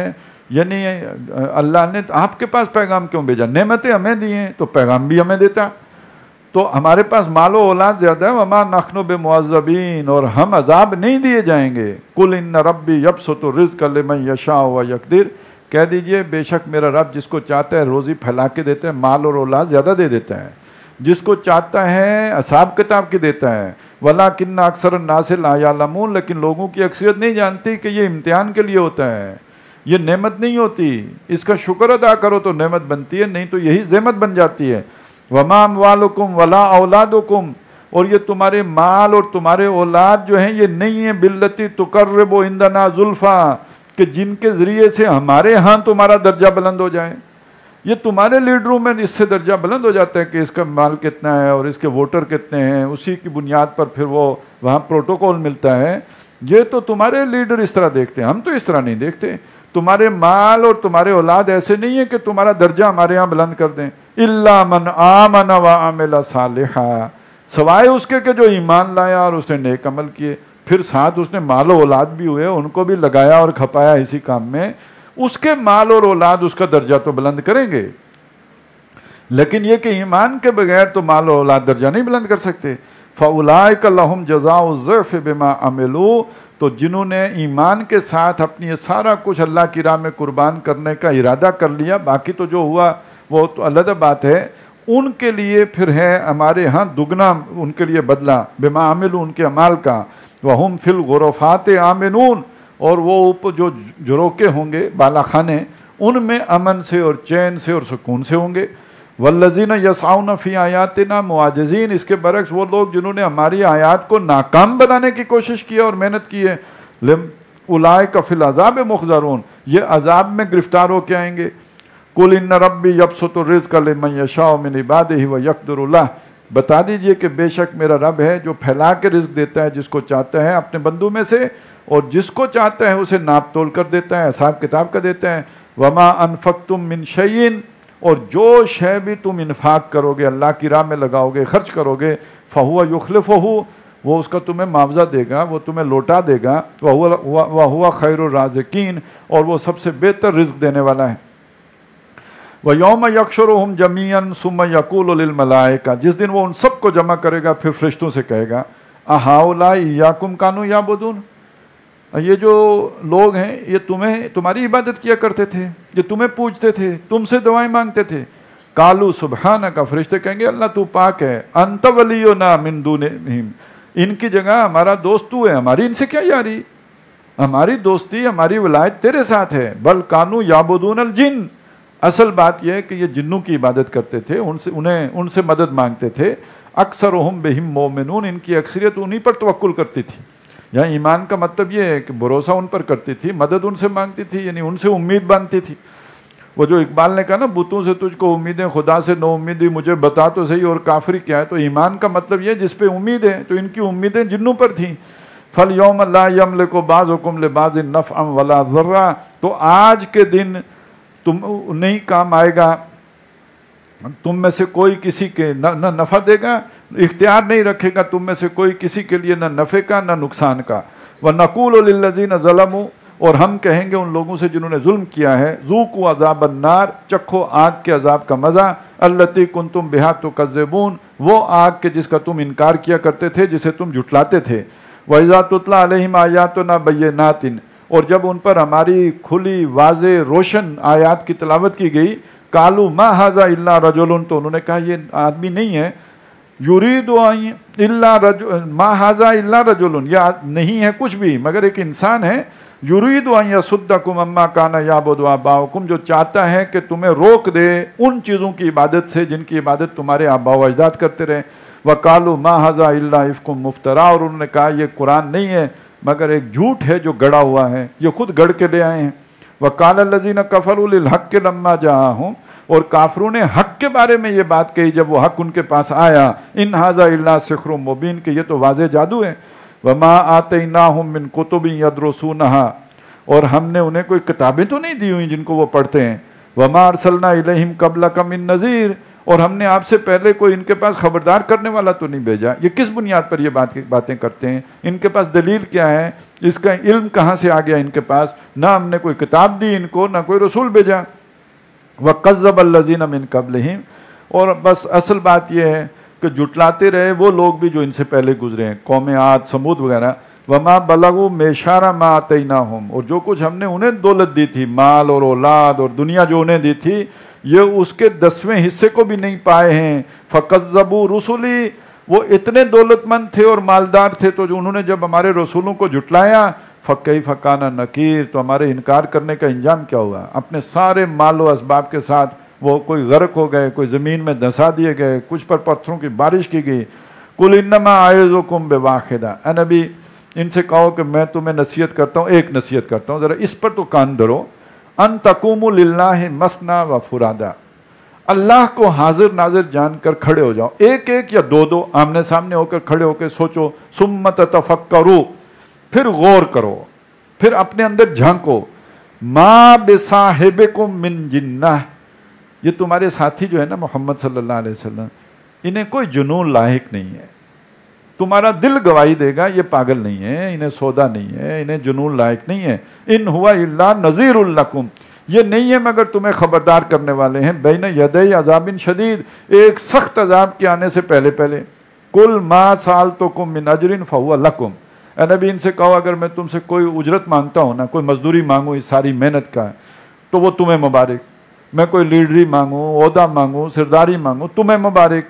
یعنی اللہ نے آپ کے پاس پیغام کیوں بھیجا؟ نعمتیں ہمیں دی ہیں تو پیغام بھی ہمیں دیتا. تو ہمارے پاس مال و اولاد زیادہ ہے. وما نحن بمعذبین، اور ہم عذاب نہیں دیے جائیں گے. قل ان ربی یبسط الرزق لمن یشاء ویقدر، کہہ دیجئے بے شک میرا رب جس کو چاہتا ہے روزی پھیلا کے دیتا ہے، مال اور اولاد زیادہ دے دیتا ہے. جس کو چاہتا ہے حساب کتاب کی دیتا ہے. وَلَٰكِنَّ أَكْثَرَ النَّاسِ لَا يَعْلَمُونَ، لیکن لوگوں کی اکثریت نہیں جانتی کہ یہ امتحان کے لیے ہوتا ہے، یہ نعمت نہیں ہوتی. اس کا شکر ادا کرو تو نعمت بنتی ہے، نہیں تو یہی زحمت بن جاتی ہے. وَمَا أَمْوَالُكُمْ وَلَا أَوْلَادُكُمْ، اور یہ تمہارے مال اور تمہارے اولاد جو ہیں یہ نہیں ہیں بِالَّتِي تُقَرِّبُ عِندَنَا زُلْفَىٰ، کہ جن کے ذریعے سے ہمارے ہاں تمہارا درجہ بلند ہو جائے. یہ تمہارے لیڈروں میں اس سے درجہ بلند ہو جاتا ہے کہ اس کا مال کتنا ہے اور اس کے ووٹر کتنے ہیں، اسی کی بنیاد پر پھر وہ وہاں پروٹوکول ملتا ہے. یہ تو تمہارے لیڈر اس طرح دیکھتے ہیں، ہم تو اس طرح نہیں دیکھتے. تمہارے مال اور تمہارے اولاد ایسے نہیں ہیں کہ تمہارا درجہ ہمارے ہاں بلند کر دیں. الا من آمن وعمل صالحا، سوائے اس کے کہ جو ایمان لایا اور اس نے نیک عمل کیے، پھر ساتھ اس نے مال و اولاد بھی ہوئے، ان کو بھی لگایا اور کھپایا اسی کام میں، اس کے مال اور اولاد اس کا درجہ تو بلند کریں گے. لیکن یہ کہ ایمان کے بغیر تو مال و اولاد درجہ نہیں بلند کر سکتے. فَأُولَٰئِكَ لَهُمْ جَزَاءُ الضِّعْفِ بِمَا عَمِلُوا، تو جنہوں نے ایمان کے ساتھ اپنی یہ سارا کچھ اللہ کی راہ میں قربان کرنے کا ارادہ کر لیا، باقی تو جو ہوا وہ تو علیحدہ بات ہے، ان کے لیے پھر ہے ہمارے ہاں دگنا ان کے لیے بدلہ بما عملوا، ان کے اعمال کا. وَهُمْ فِي الْغُرَفَاتِ آمِنُونَ، اور وہ اوپر جو جھروکے ہوں گے بالا خانے، ان میں امن سے اور چین سے اور سکون سے ہوں گے. والذین یسعون فی آیاتنا معاجزین، اس کے برعکس وہ لوگ جنہوں نے ہماری آیات کو ناکام بنانے کی کوشش کی اور محنت کی ہے، اولئک فی العذاب محضرون، یہ عذاب میں گرفتار ہو کے آئیں گے. قل ان ربی یبسط الرزق لمن یشاء من عبادہ ویقدر لہ، بتا دیجئے کہ بے شک میرا رب ہے جو پھیلا کے رزق دیتا ہے جس کو چاہتا ہے اپنے بندوں میں سے، اور جس کو چاہتا ہے اسے ناپ تول کر دیتا ہے، حساب کتاب کا دیتا ہے. وما انفقتم من شیء، اور جو شے بھی تم انفاق کرو گے اللہ کی راہ میں لگاؤ گے، خرچ کرو گے، فہو یخلفہ، وہ اس کا تمہیں معاوضہ دے گا، وہ تمہیں لوٹا دے گا. وہو خیر الرازقین، اور وہ سب سے بہتر رزق دینے والا ہے. وَيَوْمَ يَحْشُرُهُمْ جَمِيعًا ثُمَّ يَقُولُ لِلْمَلَائِكَةِ، جس دن وہ ان سب کو جمع کرے گا پھر فرشتوں سے کہے گا أَهَؤُلَاءِ إِيَّاكُمْ كَانُوا يَعْبُدُونَ، یہ جو لوگ ہیں یہ تمہاری عبادت کیا کرتے تھے، یہ تمہیں پوجتے تھے، تم سے دعائیں مانگتے تھے. قالوا سبحانک، فرشتے کہیں گے اللہ تو پاک ہے، انت ولینا من دونہم، ان کی جگہ ہمارا دوست تو ہے، ہماری ان سے کیا یاری، ہماری دوستی ہماری ولایت تیرے ساتھ ہے. بل کانوا یعبدون الجن، اصل بات یہ ہے کہ یہ جنوں کی عبادت کرتے تھے، ان سے مدد مانگتے تھے. اکثرہم بہم مومنون، ان کی اکثریت انہی پر توکل کرتی تھی. یہاں ایمان کا مطلب یہ ہے کہ بھروسہ ان پر کرتی تھی، مدد ان سے مانگتی تھی، یعنی ان سے امید باندھتی تھی. وہ جو اقبال نے کہا نا بتوں سے تجھ کو امیدیں خدا سے نو امیدی، مجھے بتا تو صحیح اور کافری کیا ہے. تو ایمان کا مطلب یہ جس پہ امید ہے، تو ان کی امیدیں جنوں پر تھیں. فَالْيَوْمَ لَا يَمْلِكُ بَعْضُكُمْ لِبَعْضٍ نَفْعًا وَلَا ضَرًّا، تو آج کے دن تم نہیں کام آئے گا، تم میں سے کوئی کسی کے نہ نفع دے گا، اختیار نہیں رکھے گا تم میں سے کوئی کسی کے لیے نہ نفع کا نہ نقصان کا. وَنَقُولُ لِلَّذِينَ ظَلَمُوا، اور ہم کہیں گے ان لوگوں سے جنہوں نے ظلم کیا ہے، ذُوقُوا عَذَابَ النَّارِ، چکھو آگ کے عذاب کا مزہ، الَّتِي كُنتُم بِهَا تُكَذِّبُونَ، وہ آگ کے جس کا تم انکار کیا کرتے تھے، جسے تم جھٹلاتے تھے. وَإِذَا تُتْلَىٰ عَلَيْهِمْ آيَاتُنَا بَيِّنَاتٍ، اور جب ان پر ہماری کھلی واضح روشن آیات کی تلاوت کی گئی، قالوا ما هذا الا رجل، تو انہوں نے کہا یہ آدمی نہیں ہے، یرید الا رجل، ما هذا الا رجل، یہ نہیں ہے کچھ بھی مگر ایک انسان ہے، یرید ان یصدکم عما کان یعبد آباؤکم، جو چاہتا ہے کہ تمہیں روک دے ان چیزوں کی عبادت سے جن کی عبادت تمہارے آباء و اجداد کرتے رہے. وقالوا ما هذا الا افک مفترا، اور انہوں نے کہا یہ قرآن نہیں ہے مگر ایک جھوٹ ہے جو گڑا ہوا ہے، یہ خود گڑ کے لے آئے ہیں. وقال الذین کفروا للحق لما جاءهم، اور کافروں نے حق کے بارے میں یہ بات کہی جب وہ حق ان کے پاس آیا، ان ھذا الا سحر مبین، کہ یہ تو واضح جادو ہے. وما آتیناہم من کتب یدرسونہا، اور ہم نے انہیں کوئی کتابیں تو نہیں دی ہوئی جن کو وہ پڑھتے ہیں. وما ارسلنا الیہم قبلک من نذیر، اور ہم نے آپ سے پہلے کوئی ان کے پاس خبردار کرنے والا تو نہیں بھیجا. یہ کس بنیاد پر یہ باتیں کرتے ہیں؟ ان کے پاس دلیل کیا ہے اس کا علم کہاں سے آ گیا ان کے پاس؟ نہ ہم نے کوئی کتاب دی ان کو، نہ کوئی رسول بھیجا. وَكَذَّبَ الَّذِينَ مِن قَبْلِهِمْ، اور بس اصل بات یہ ہے کہ جھٹلاتے رہے وہ لوگ بھی جو ان سے پہلے گزرے ہیں، قوم عاد، سمود وغیرہ. وَمَا بَلَغُوا مِعْشَارَ مَا آتَيْنَاهُمْ، اور جو کچھ ہم نے انہیں دولت دی تھی، مال اور اولاد اور دنیا جو انہیں دی تھی، یہ اس کے 10ویں حصے کو بھی نہیں پائے ہیں. فَكَذَّبُوا رُسُلِي، وہ اتنے دولت مند تھے اور مالدار تھے، تو جو انہوں نے جب ہمارے رسولوں کو جھٹلایا، فَكَيْفَ كَانَ نَكِيرٌ، تو ہمارے انکار کرنے کا انجام کیا ہوا؟ اپنے سارے مال و اسباب کے ساتھ وہ کوئی غرق ہو گئے، کوئی زمین میں دھسا دیے گئے، کچھ پر پتھروں کی بارش کی گئی. قُلْ إِنَّمَا أَعِظُكُمْ بِوَاحِدَةٍ، اے نبی ان سے کہو کہ میں تمہیں نصیحت کرتا ہوں، ایک نصیحت کرتا ہوں، ذرا اس پر تو کان دھرو. ان تقوموا للہ مثنی و فرادا، اللہ کو حاضر ناظر جان کر کھڑے ہو جاؤ، ایک ایک یا دو دو آمنے سامنے ہو کر کھڑے ہو کے سوچو. ثم تتفکروا، پھر غور کرو، پھر اپنے اندر جھانکو. ما بصاحبکم من جنہ، یہ تمہارے ساتھی جو ہے نا محمد صلی اللہ علیہ وسلم، انہیں کوئی جنون لاحق نہیں ہے. تمہارا دل گواہی دے گا یہ پاگل نہیں ہے، انہیں سودا نہیں ہے، انہیں جنون لاحق نہیں ہے. ان ہوا الا نذیر لکم، یہ نہیں ہے مگر تمہیں خبردار کرنے والے ہیں. بین یدی عذاب شدید، ایک سخت عذاب کے آنے سے پہلے پہلے. قل ما سألتکم من اجر فہو لکم، اے نبی ان سے کہو اگر میں تم سے کوئی اجرت مانگتا ہوں نا، کوئی مزدوری مانگوں اس ساری محنت کا، تو وہ تمہیں مبارک. میں کوئی لیڈری مانگوں، عہدہ مانگوں، سرداری مانگوں، تمہیں مبارک.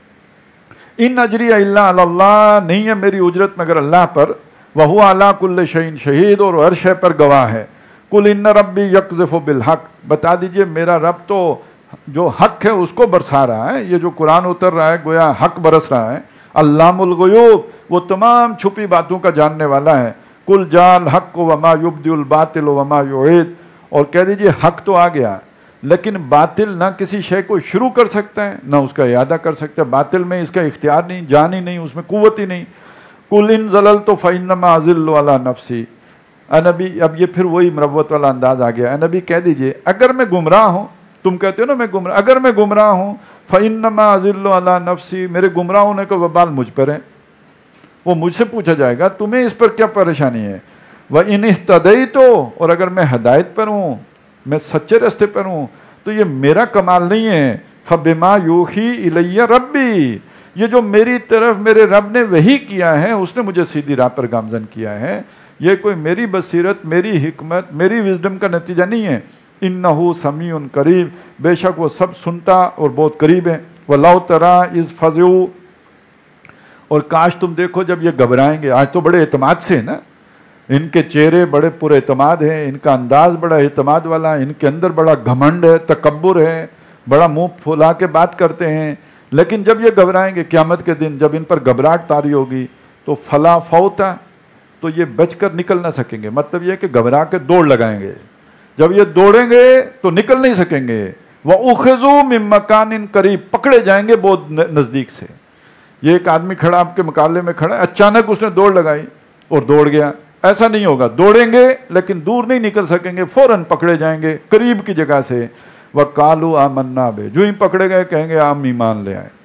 ان اجری الا علی اللہ، نہیں ہے میری اجرت مگر اللہ پر. وہو علی کل شیء شہید، اور ہر شے پر گواہ ہے. قل ان ربی یقذف بالحق، بتا دیجئے میرا رب تو جو حق ہے اس کو برسا رہا ہے. یہ جو قرآن اتر رہا ہے گویا حق برس رہا ہے. علام الغیوب، وہ تمام چھپی باتوں کا جاننے والا ہے. قل جاء الحق وما یبدئ الباطل وما یعید، اور کہہ دیجئے حق تو آ گیا لیکن باطل نہ کسی شے کو شروع کر سکتا ہے نہ اس کا اعادہ کر سکتا ہے. باطل میں اس کا اختیار نہیں، جان ہی نہیں، اس میں قوت ہی نہیں. قل ان ضللت فانما اضل علی نفسی، اے نبی اب یہ پھر وہی مروت والا انداز آ گیا. اے نبی کہہ دیجئے اگر میں گمراہ ہوں، تم کہتے ہو نا میں گمراہ، اگر میں گمراہ ہوں فانما اضل علی نفسی، میرے گمراہ ہونے کا وبال مجھ پر ہے. وہ مجھ سے پوچھا جائے گا تمہیں اس پر کیا پریشانی ہے. وان اہتدیت، اور اگر میں ہدایت پر ہوں، میں سچے راستے پر ہوں، تو یہ میرا کمال نہیں ہے. فبما یوحی الی ربی، یہ جو میری طرف میرے رب نے وحی کیا ہے اس نے مجھے سیدھی راہ پر گامزن کیا ہے. یہ کوئی میری بصیرت، میری حکمت، میری وزڈم کا نتیجہ نہیں ہے. انہ سمیع قریب، بے شک وہ سب سنتا اور بہت قریب ہے. ولو تری اذ فزعوا، اور کاش تم دیکھو جب یہ گھبرائیں گے. آج تو بڑے اعتماد سے نا، ان کے چہرے بڑے پر اعتماد ہیں، ان کا انداز بڑا اعتماد والا، ان کے اندر بڑا گھمنڈ ہے، تکبر ہے، بڑا منہ پھلا کے بات کرتے ہیں. لیکن جب یہ گھبرائیں گے قیامت کے دن، جب ان پر گھبراہٹ طاری ہوگی، تو فلا فوتا، تو یہ بچ کر نکل نہ سکیں گے. مطلب یہ کہ گھبرا کے دوڑ لگائیں گے، جب یہ دوڑیں گے تو نکل نہیں سکیں گے. وَأُخِذُوا مِن مَّكَانٍ قَرِيبٍ، پکڑے جائیں گے بہت نزدیک سے. یہ ایک آدمی کھڑا آپ کے مقابلے میں کھڑا ہے، اچانک اس نے دوڑ لگائی اور دوڑ گیا. ایسا نہیں ہوگا، دوڑیں گے لیکن دور نہیں نکل سکیں گے، فوراً پکڑے جائیں گے قریب کی جگہ سے. وَقَالُوا آمَنَّا بِهِ، جو ہی پکڑے گئے کہیں گے ہم ایمان لے آئے.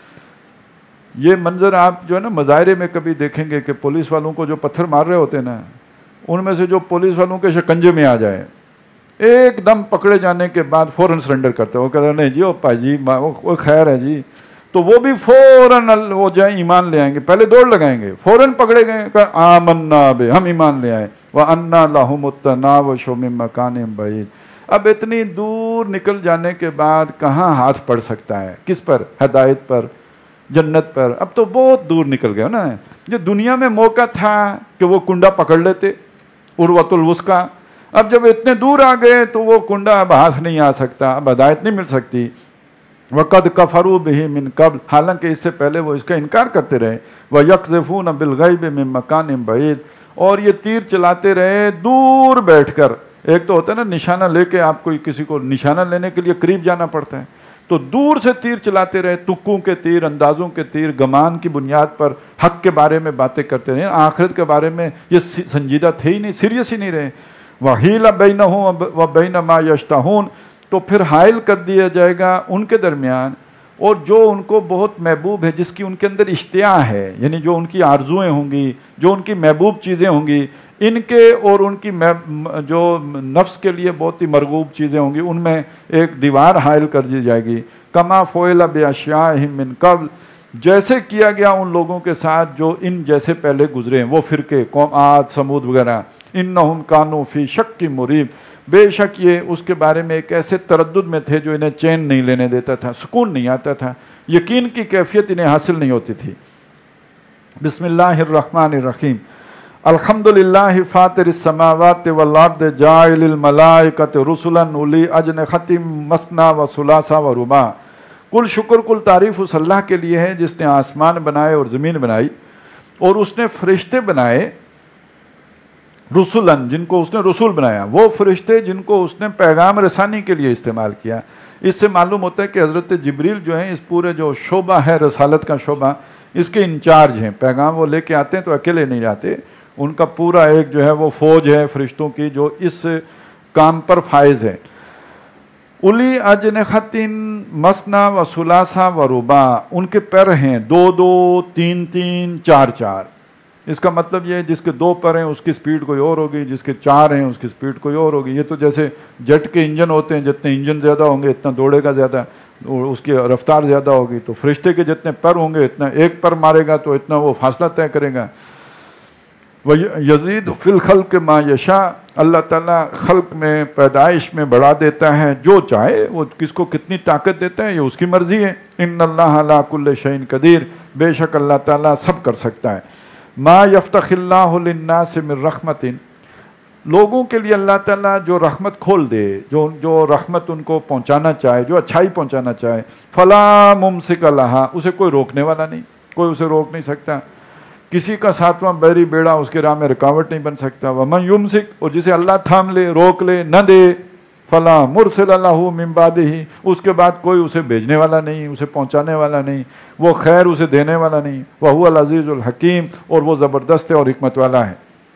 یہ منظر آپ جو ہے نا مظاہرے میں کبھی دیکھیں گے کہ پولیس والوں کو جو پتھر مار رہے ہوتے ہیں نا، ان میں سے جو پولیس والوں کے شکنجے میں آ جائے، ایک دم پکڑے جانے کے بعد فوراً سرنڈر کرتے ہیں. وہ کہتے ہیں نہیں جی وہ پائی جی وہ خیر ہے جی، تو وہ بھی فوراً وہ جائیں ایمان لے آئیں گے. پہلے دوڑ لگائیں گے، فوراً پکڑے گئے کہ آمنا بے، ہم ایمان لے آئے. وَأَنَّا لَهُمُ التَّنَاوُشُ مِن مَّكَانٍ بَعِيدٍ. اب اتنی دور نکل جانے کے بعد کہاں ہاتھ پڑ سکتا ہے؟ کس پر؟ ہدایت پر، جنت پر. اب تو بہت دور نکل گیا نا. یہ دنیا میں موقع تھا کہ وہ کنڈا پکڑ لیتے، عروۃ الوثقیٰ. اب جب اتنے دور آ گئے تو وہ کنڈا اب ہاتھ نہیں آ سکتا، اب ہدایت نہیں مل سکتی. وَقَدْ كَفَرُوا بِهِ مِن قَبْلُ، حالانکہ اس سے پہلے وہ اس کا انکار کرتے رہے. وَيَقْذِفُونَ بِالْغَيْبِ مِن مَّكَانٍ بَعِيدٍ، اور یہ تیر چلاتے رہے دور بیٹھ کر. ایک تو ہوتا ہے نا نشانہ لے کے، آپ کوئی کسی کو نشانہ لینے کے لیے قریب جانا پڑتا ہے، تو دور سے تیر چلاتے رہے، تکوں کے تیر، اندازوں کے تیر، گمان کی بنیاد پر حق کے بارے میں باتیں کرتے رہے. آخرت کے بارے میں یہ سنجیدہ تھے ہی نہیں، سیریس ہی نہیں رہے. وَحِيلَ بَيْنَهُمْ وَبَيْنَ مَا يَشْتَهُونَ، تو پھر حائل کر دیا جائے گا ان کے درمیان اور جو ان کو بہت محبوب ہے، جس کی ان کے اندر اشتہا ہے، یعنی جو ان کی آرزویں ہوں گی، جو ان کی محبوب چیزیں ہوں گی. ان کے اور ان کی جو نفس کے لیے بہت ہی مرغوب چیزیں ہوں گی ان میں ایک دیوار حائل کر دی جائے گی. کما فعل باشیاءہم من قبل، جیسے کیا گیا ان لوگوں کے ساتھ جو ان جیسے پہلے گزرے ہیں، وہ فرقے قوم عاد سمود وغیرہ. انہم کانوا فی شک مریب، بے شک یہ اس کے بارے میں ایک ایسے تردد میں تھے جو انہیں چین نہیں لینے دیتا تھا، سکون نہیں آتا تھا، یقین کی کیفیت انہیں حاصل نہیں ہوتی تھی. بسم اللہ الرحمن الرحیم. الحمدللہ فاطر السماوات والارض جاعل الملائکۃ رسلا اولی اجنحۃ مثنی وثلاث ورباع. کل شکر کل تعریف اس اللہ کے لیے ہے جس نے آسمان بنائے اور زمین بنائی، اور اس نے فرشتے بنائے رسولن، جن کو اس نے رسول بنایا، وہ فرشتے جن کو اس نے پیغام رسانی کے لیے استعمال کیا. اس سے معلوم ہوتا ہے کہ حضرت جبریل جو ہیں اس پورے جو شعبہ ہے رسالت کا شعبہ، اس کے انچارج ہیں. پیغام وہ لے کے آتے ہیں تو اکیلے نہیں جاتے، ان کا پورا ایک جو ہے وہ فوج ہے فرشتوں کی جو اس کام پر فائز ہے. اولی اجنحۃ مثنی و ثلاث و رباع، ان کے پر ہیں دو دو، تین تین، چار چار. اس کا مطلب یہ ہے جس کے دو پر ہیں اس کی سپیڈ کوئی اور ہوگی، جس کے چار ہیں اس کی سپیڈ کوئی اور ہوگی. یہ تو جیسے جیٹ کے انجن ہوتے ہیں، جتنے انجن زیادہ ہوں گے اتنا دوڑے گا زیادہ، اس کی رفتار زیادہ ہوگی. تو فرشتے کے جتنے پر ہوں گے اتنا ایک پر مارے گا تو اتنا وہ فاصلہ طے کرے گا. یزید فی الخلق ما یشاء، اللہ تعالیٰ خلق میں پیدائش میں بڑھا دیتا ہے جو چاہے، وہ کس کو کتنی طاقت دیتا ہے یہ اس کی مرضی ہے. ان اللہ علی کل شیء قدیر، بے شک اللہ تعالیٰ سب کر سکتا ہے. ما یفتح اللہ للناس من رحمت، لوگوں کے لیے اللہ تعالیٰ جو رحمت کھول دے، جو رحمت ان کو پہنچانا چاہے، جو اچھائی پہنچانا چاہے، فلا ممسک لہا، اسے کوئی روکنے والا نہیں، کوئی اسے روک نہیں سکتا. کسی کا ساتواں بحری بیڑا اس کے راہ میں رکاوٹ نہیں بن سکتا. ومن یمسک، اور جسے اللہ تھام لے، روک لے، نہ دے، فلا مرسل لہ من بعدہ، اس کے بعد کوئی اسے بھیجنے والا نہیں، اسے پہنچانے والا نہیں، وہ خیر اسے دینے والا نہیں. وہو العزیز الحکیم، اور وہ زبردست ہے اور حکمت والا ہے.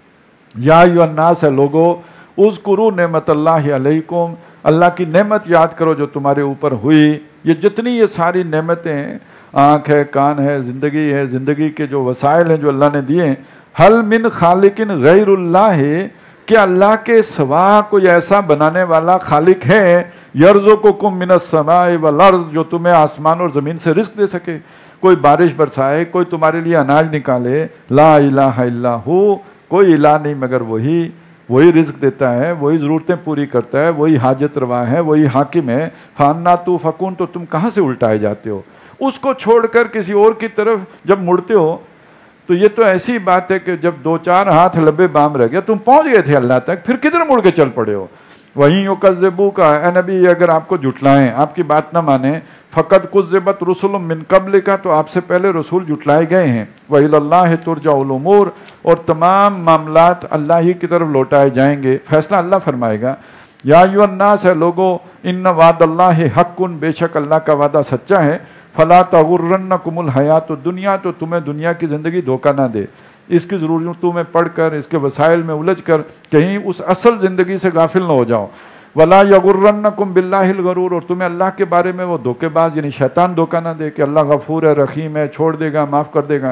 یا ایھا الناس، ہے لوگو، اذکروا نعمت اللہ علیکم، اللہ کی نعمت یاد کرو جو تمہارے اوپر ہوئی. یہ جتنی یہ ساری نعمتیں ہیں، آنکھ ہے، کان ہے، زندگی ہے، زندگی کے جو وسائل ہیں جو اللہ نے دیے ہیں. حل من خالق غیر اللہ، کیا اللہ کے سوا کوئی ایسا بنانے والا خالق ہے؟ یرزقکم من السماء والارض، جو تمہیں آسمان اور زمین سے رزق دے سکے، کوئی بارش برسائے، کوئی تمہارے لیے اناج نکالے. لا الہ الا ہو، کوئی الہ نہیں مگر وہی رزق دیتا ہے، وہی ضرورتیں پوری کرتا ہے، وہی حاجت روا ہے، وہی حاکم ہے. فانا توفکون، تو تم کہاں سے الٹائے جاتے ہو؟ اس کو چھوڑ کر کسی اور کی طرف جب مڑتے ہو تو یہ تو ایسی بات ہے کہ جب دو چار ہاتھ لبے بام رہ گیا، تم پہنچ گئے تھے اللہ تک، پھر کدھر مڑ کے چل پڑے ہو؟ وہیں یکذبوک، اے نبی اگر آپ کو جھٹلائیں، آپ کی بات نہ مانیں، فقد کذبت رسل من قبل کا، تو آپ سے پہلے رسول جھٹلائے گئے ہیں. وإلی اللہ ترجع الامور، اور تمام معاملات اللہ ہی کی طرف لوٹائے جائیں گے، فیصلہ اللہ فرمائے گا. یا ایھا الناس، ہے لوگو، ان وعد اللہ حق، بے شک اللہ کا وعدہ سچا ہے. فلا تغرنکم الحیات الدنیا، تو تمہیں دنیا کی زندگی دھوکہ نہ دے، اس کی ضرورتوں میں پڑھ کر، اس کے وسائل میں الجھ کر کہیں اس اصل زندگی سے غافل نہ ہو جاؤ. ولا یغرنکم باللہ الغرور، اور تمہیں اللہ کے بارے میں وہ دھوکے باز یعنی شیطان دھوکہ نہ دے کہ اللہ غفور ہے، رحیم ہے، چھوڑ دے گا، معاف کر دے گا.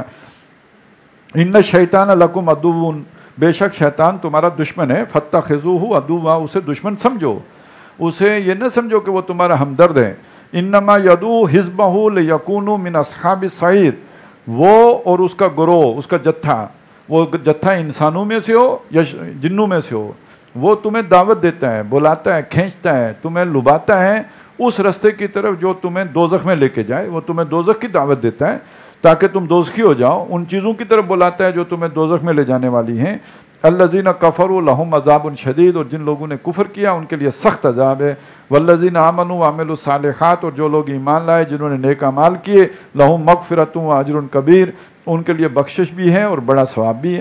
ان الشیطان لکم عدو، بے شک شیطان تمہارا دشمن ہے. فاتخذوہ عدوا، اسے دشمن سمجھو، اسے یہ نہ سمجھو کہ وہ تمہارا ہمدرد ہے. انما یدعو حزبہ لیکونوا من اصحاب السعیر، وہ اور اس کا گروہ، اس کا جتھا، وہ جتھا انسانوں میں سے ہو یا جنوں میں سے ہو، وہ تمہیں دعوت دیتا ہے، بلاتا ہے، کھینچتا ہے، تمہیں لباتا ہے اس رستے کی طرف جو تمہیں دوزخ میں لے کے جائے. وہ تمہیں دوزخ کی دعوت دیتا ہے تاکہ تم دوزخی ہو جاؤ، ان چیزوں کی طرف بلاتا ہے جو تمہیں دوزخ میں لے جانے والی ہیں. الذین کفروا لہم عذاب شدید، اور جن لوگوں نے کفر کیا ان کے لیے سخت عذاب ہے. والذین آمنوا وعملوا الصالحات، اور جو لوگ ایمان لائے جنہوں نے نیک اعمال کیے، لہم مغفرۃ واجر کبیر، ان کے لیے بخشش بھی ہے اور بڑا ثواب بھی ہے.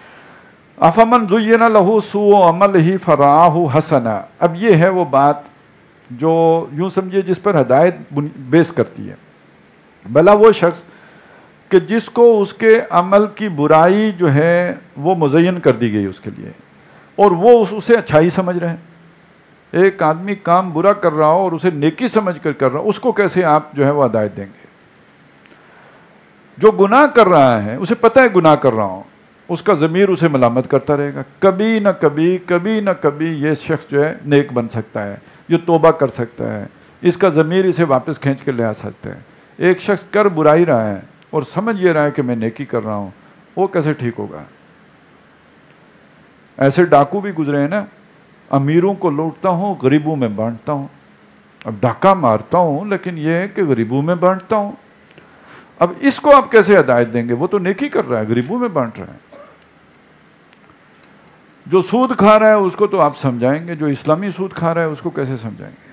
افمن زین لہ سوء عملہ فرآہ حسنا، اب یہ ہے وہ بات جو یوں سمجھیے جس پر ہدایت بیس کرتی ہے. بھلا وہ شخص کہ جس کو اس کے عمل کی برائی جو ہے وہ مزین کر دی گئی اس کے لیے، اور وہ اسے اچھائی سمجھ رہے ہیں. ایک آدمی کام برا کر رہا ہو اور اسے نیکی سمجھ کر رہا ہو، اس کو کیسے آپ جو ہے وہ ہدایت دیں گے؟ جو گناہ کر رہا ہے اسے پتہ ہے گناہ کر رہا ہوں، اس کا ضمیر اسے ملامت کرتا رہے گا. کبھی نہ کبھی یہ شخص جو ہے نیک بن سکتا ہے, یہ توبہ کر سکتا ہے, اس کا ضمیر اسے واپس کھینچ کے لے آ سکتا ہے. ایک شخص کر برائی رہا ہے اور سمجھ یہ رہا ہے کہ میں نیکی کر رہا ہوں, وہ کیسے ٹھیک ہوگا؟ ایسے ڈاکو بھی گزرے ہیں نا, امیروں کو لوٹتا ہوں, غریبوں میں بانٹتا ہوں. اب ڈاکہ مارتا ہوں لیکن یہ ہے کہ غریبوں میں بانٹتا ہوں. اب اس کو آپ کیسے ہدایت دیں گے؟ وہ تو نیکی کر رہا ہے, غریبوں میں بانٹ رہا ہے. جو سود کھا رہا ہے اس کو تو آپ سمجھائیں گے, جو اسلامی سود کھا رہا ہے اس کو کیسے سمجھائیں گے؟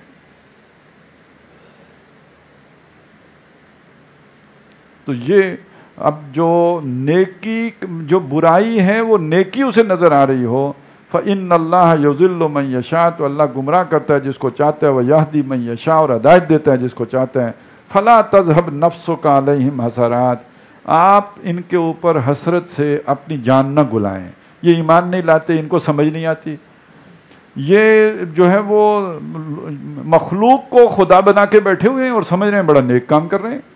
تو یہ اب جو نیکی, جو برائی ہے وہ نیکی اسے نظر آ رہی ہو, فَإِنَّ اللَّهَ يُضِلُّ مَن يَشَاءُ, تو اللہ گمراہ کرتا ہے جس کو چاہتا ہے, وَيَهْدِي مَن يَشَاءُ, اور ہدایت دیتا ہے جس کو چاہتا ہے. فَلَا تَذْهَبْ نَفْسُكَ عَلَيْهِمْ حَسَرَاتٍ, آپ ان کے اوپر حسرت سے اپنی جان نہ گلائیں. یہ ایمان نہیں لاتے, ان کو سمجھ نہیں آتی. یہ جو ہے وہ مخلوق کو خدا بنا کے بیٹھے ہوئے ہیں اور سمجھ رہے ہیں بڑا نیک کام کر رہے ہیں.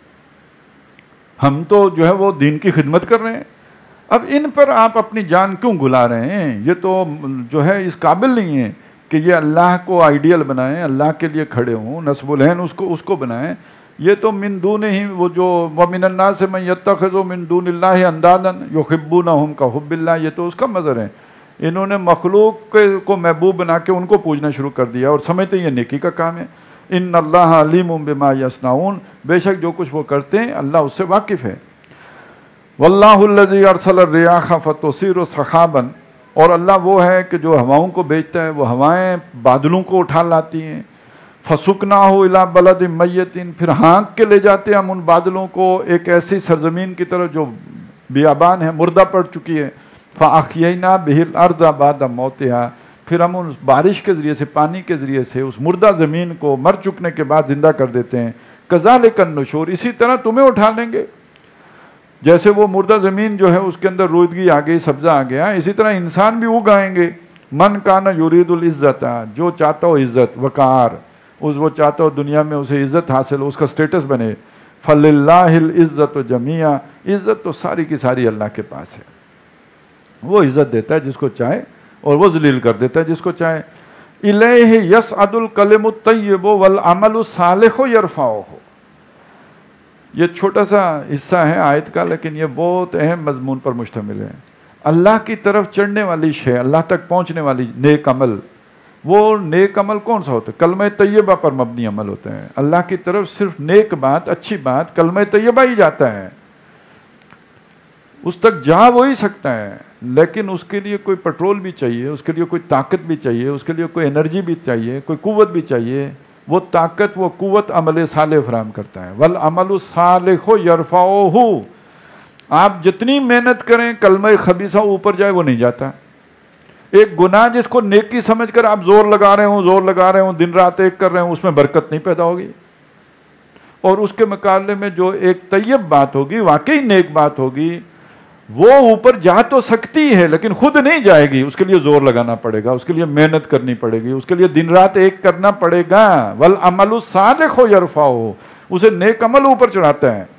ہم تو جو ہے وہ دین کی خدمت کر رہے ہیں. اب ان پر آپ اپنی جان کیوں گلا رہے ہیں؟ یہ تو جو ہے اس قابل نہیں ہے کہ یہ اللہ کو آئیڈیل بنائیں, اللہ کے لیے کھڑے ہوں, نصب العین اس کو بنائیں. یہ تو من دون ہی, وہ جو وَمِنَ النَّاسِ مَن يَتَّخِذُ مِن دُونِ اللَّهِ أَندَادًا يُحِبُّونَهُمْ كَحُبِّ اللَّهِ, یہ تو اس کا مظہر ہے. انہوں نے مخلوق کو محبوب بنا کے ان کو پوجنا شروع کر دیا اور سمجھتے ہیں یہ نیکی کا کام ہے. ان اللہ علیم بما یصنعون, بے شک جو کچھ وہ کرتے ہیں اللہ اس سے واقف ہے. واللہ الذی ارسل الرياح فتثير سحابا, اور اللہ وہ ہے کہ جو ہواؤں کو بھیجتا ہے, وہ ہوائیں بادلوں کو اٹھا لاتی ہیں. فسکناہ الی بلد میت, پھر ہانک کے لے جاتے ہیں ہم ان بادلوں کو ایک ایسی سرزمین کی طرف جو بیابان ہے, مردہ پڑ چکی ہے. فاحیینا بہ الارض بعد موتها, پھر ہم اس بارش کے ذریعے سے, پانی کے ذریعے سے اس مردہ زمین کو مر چکنے کے بعد زندہ کر دیتے ہیں. کذالک النشور, اسی طرح تمہیں اٹھا لیں گے. جیسے وہ مردہ زمین جو ہے اس کے اندر رویدگی آ گئی, سبزہ آ گیا, اسی طرح انسان بھی اگ آئیں گے. من کان یرید العزت, جو چاہتا ہو عزت, وقار, وہ چاہتا ہو دنیا میں اسے عزت حاصل ہو, اس کا سٹیٹس بنے. فللہ العزت جمیعا, عزت تو ساری کی ساری اللہ کے پاس ہے. وہ عزت دیتا ہے جس کو چاہے اور وہ ذلیل کر دیتا ہے جس کو چاہے. الیہ یصعد الکلم الطیب والعمل الصالح یرفعہ, یہ چھوٹا سا حصہ ہے آیت کا لیکن یہ بہت اہم مضمون پر مشتمل ہے. اللہ کی طرف چڑھنے والی شے, اللہ تک پہنچنے والی نیک عمل, وہ نیک عمل کون سا ہوتا ہے؟ کلمہ طیبہ پر مبنی عمل ہوتے ہیں. اللہ کی طرف صرف نیک بات, اچھی بات, کلمہ طیبہ ہی جاتا ہے. اس تک جا وہی سکتا ہے, لیکن اس کے لیے کوئی پٹرول بھی چاہیے, اس کے لیے کوئی طاقت بھی چاہیے, اس کے لیے کوئی انرجی بھی چاہیے, کوئی قوت بھی چاہیے. وہ طاقت, وہ قوت عمل صالح فراہم کرتا ہے. والعمل الصالح یرفعہ, آپ جتنی محنت کریں کلمہ خبیثہ اوپر جائے وہ نہیں جاتا. ایک گناہ جس کو نیکی سمجھ کر آپ زور لگا رہے ہوں, دن رات ایک کر رہے ہوں, اس میں برکت نہیں پیدا ہوگی. اور اس کے مقابلے میں جو ایک طیب بات ہوگی, واقعی نیک بات ہوگی, وہ اوپر جا تو سکتی ہے لیکن خود نہیں جائے گی. اس کے لیے زور لگانا پڑے گا, اس کے لیے محنت کرنی پڑے گی, اس کے لیے دن رات ایک کرنا پڑے گا. والعمل الصالح یرفعہ, اسے نیک عمل اوپر چڑھاتا ہے.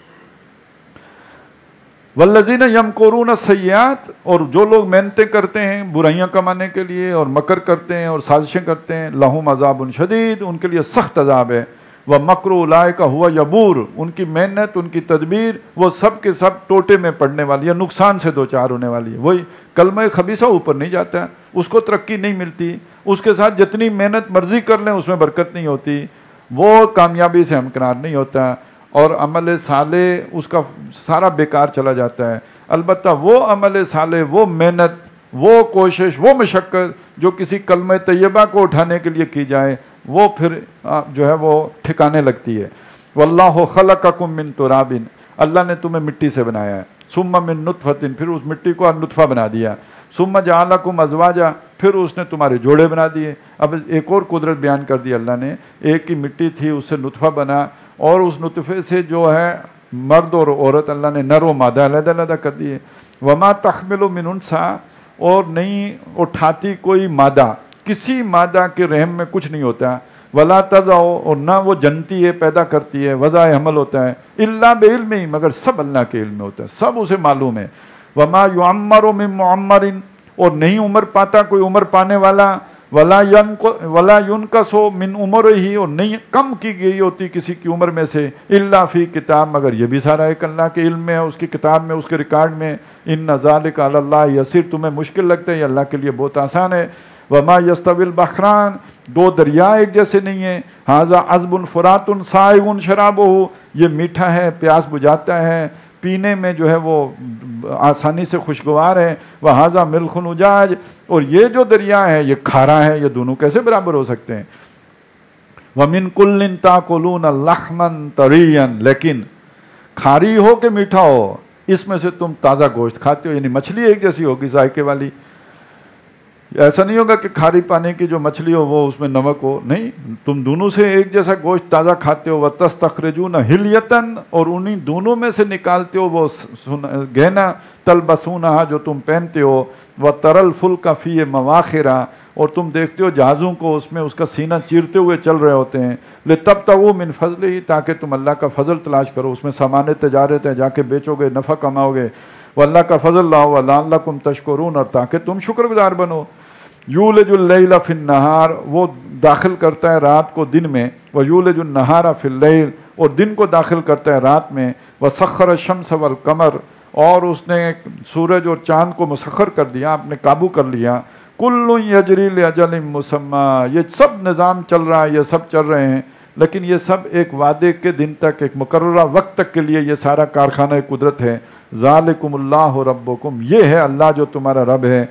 والذین یمکرون السیئات, اور جو لوگ محنتیں کرتے ہیں برائیاں کمانے کے لیے اور مکر کرتے ہیں اور سازشیں کرتے ہیں, لہم عذاب شدید, ان کے لیے سخت عذاب ہے. وَمَكْرُ أُولَٰئِكَ هُوَ يَبُورُ, ان کی محنت, ان کی تدبیر, وہ سب کے سب ٹوٹے میں پڑنے والی ہے, نقصان سے دوچار ہونے والی ہے. وہی کلمہ خبیثہ اوپر نہیں جاتا, اس کو ترقی نہیں ملتی, اس کے ساتھ جتنی محنت مرضی کر لیں اس میں برکت نہیں ہوتی, وہ کامیابی سے ہمکنار نہیں ہوتا, اور عمل صالح اس کا سارا بیکار چلا جاتا ہے. البتہ وہ عمل صالح, وہ محنت, وہ کوشش, وہ مشقت جو کسی کلمہ طیبہ کو اٹھانے کے لیے کی جائے, وہ پھر جو ہے وہ ٹھکانے لگتی ہے. واللہ خلقکم من تراب, اللہ نے تمہیں مٹی سے بنایا ہے. ثم من نطفۃ, پھر اس مٹی کو نطفہ بنا دیا. ثم جعلکم ازواجا, پھر اس نے تمہارے جوڑے بنا دیے. اب ایک اور قدرت بیان کر دی اللہ نے, ایک کی مٹی تھی, اس سے نطفہ بنا, اور اس نطفے سے جو ہے مرد اور عورت اللہ نے نر و مادہ علیحدہ علیحدہ کر دیے. وما تحمل من انثى, اور نہیں اٹھاتی کوئی مادہ, کسی مادہ کے رحم میں کچھ نہیں ہوتا. ولا تضع, اور نہ وہ جنتی ہے, پیدا کرتی ہے, وضع حمل ہوتا ہے. الا بعلم, مگر سب اللہ کے علم میں ہوتا ہے, سب اسے معلوم ہے. वमा युअम्मरु मिन मुअम्मरिन, और नहीं उम्र पाता कोई उम्र पाने वाला, वला युनकसो मिन उम्रिही, और नहीं कम की गई होती किसी की उम्र में से, इल्ला फी किताब, मगर ये भी सारा एक अल्लाह के इल्म में है, उसकी किताब में, उसके रिकॉर्ड में। इन्न ज़ालिका अलल्लाह यसीर, तुम्हें मुश्किल लगता है, ये अल्लाह के लिए बहुत आसान है। वमा यस्तविल बहरान, दो दरिया एक जैसे नहीं है। हाजा अज़बुन फुरातुन साइगुन शराबुहु, ये मीठा है, प्यास बुझाता है, पीने में जो है वो आसानी से खुशगवार है। वह हाजा मिल्खुन उजाज, और ये जो दरिया है ये खारा है, ये दोनों कैसे बराबर हो सकते हैं। वमिन कुल्लिन ताकुलून लहमन तरियन, लेकिन खारी हो कि मीठा हो, इसमें से तुम ताज़ा गोश्त खाते हो, यानी मछली एक जैसी होगी जायके वाली। ऐसा नहीं होगा कि खारी पानी की जो मछली हो वो उसमें नमक हो, नहीं, तुम दोनों से एक जैसा गोश्त ताज़ा खाते हो। व तस्तखरिजून हिलियतन, और उन्हीं दोनों में से निकालते हो वो गहना, तलबसूनहा, जो तुम पहनते हो। व तरल फुल का फ़ी मवाखिरा, और तुम देखते हो जहाज़ों को उसमें उसका सीना चीरते हुए चल रहे होते हैं। ले तब तक वो मिन फजल ही, ताकि तुम अल्लाह का फजल तलाश करो, उसमें सामान तजारत है, जाके बेचोगे, नफ़ा कमाओगे। वल्लाह का फजल लाओ लअल्लकुम तशकुरून, और ताकि तुम शुक्रगुजार बनो। यूलजुल लैला फिन नहार, वो दाखिल करता है रात को दिन में। व यूलजुल नहारा फिल लैल, और दिन को दाखिल करता है रात में। व सख्खर शम्स वल कमर, और उसने सूरज और चाँद को मुसख्खर कर दिया, आपने काबू कर लिया। कुल्लु यजरी लिअजलिम मुसम्मा, ये सब निज़ाम चल रहा है, ये सब चल रहे हैं, लेकिन ये सब एक वादे के दिन तक, एक मुकर्ररा वक्त तक के लिए ये सारा कारखाना कुदरत है। ज़ालिकुमुल्लाहु रब्बुकुम, ये है अल्लाह जो तुम्हारा रब है।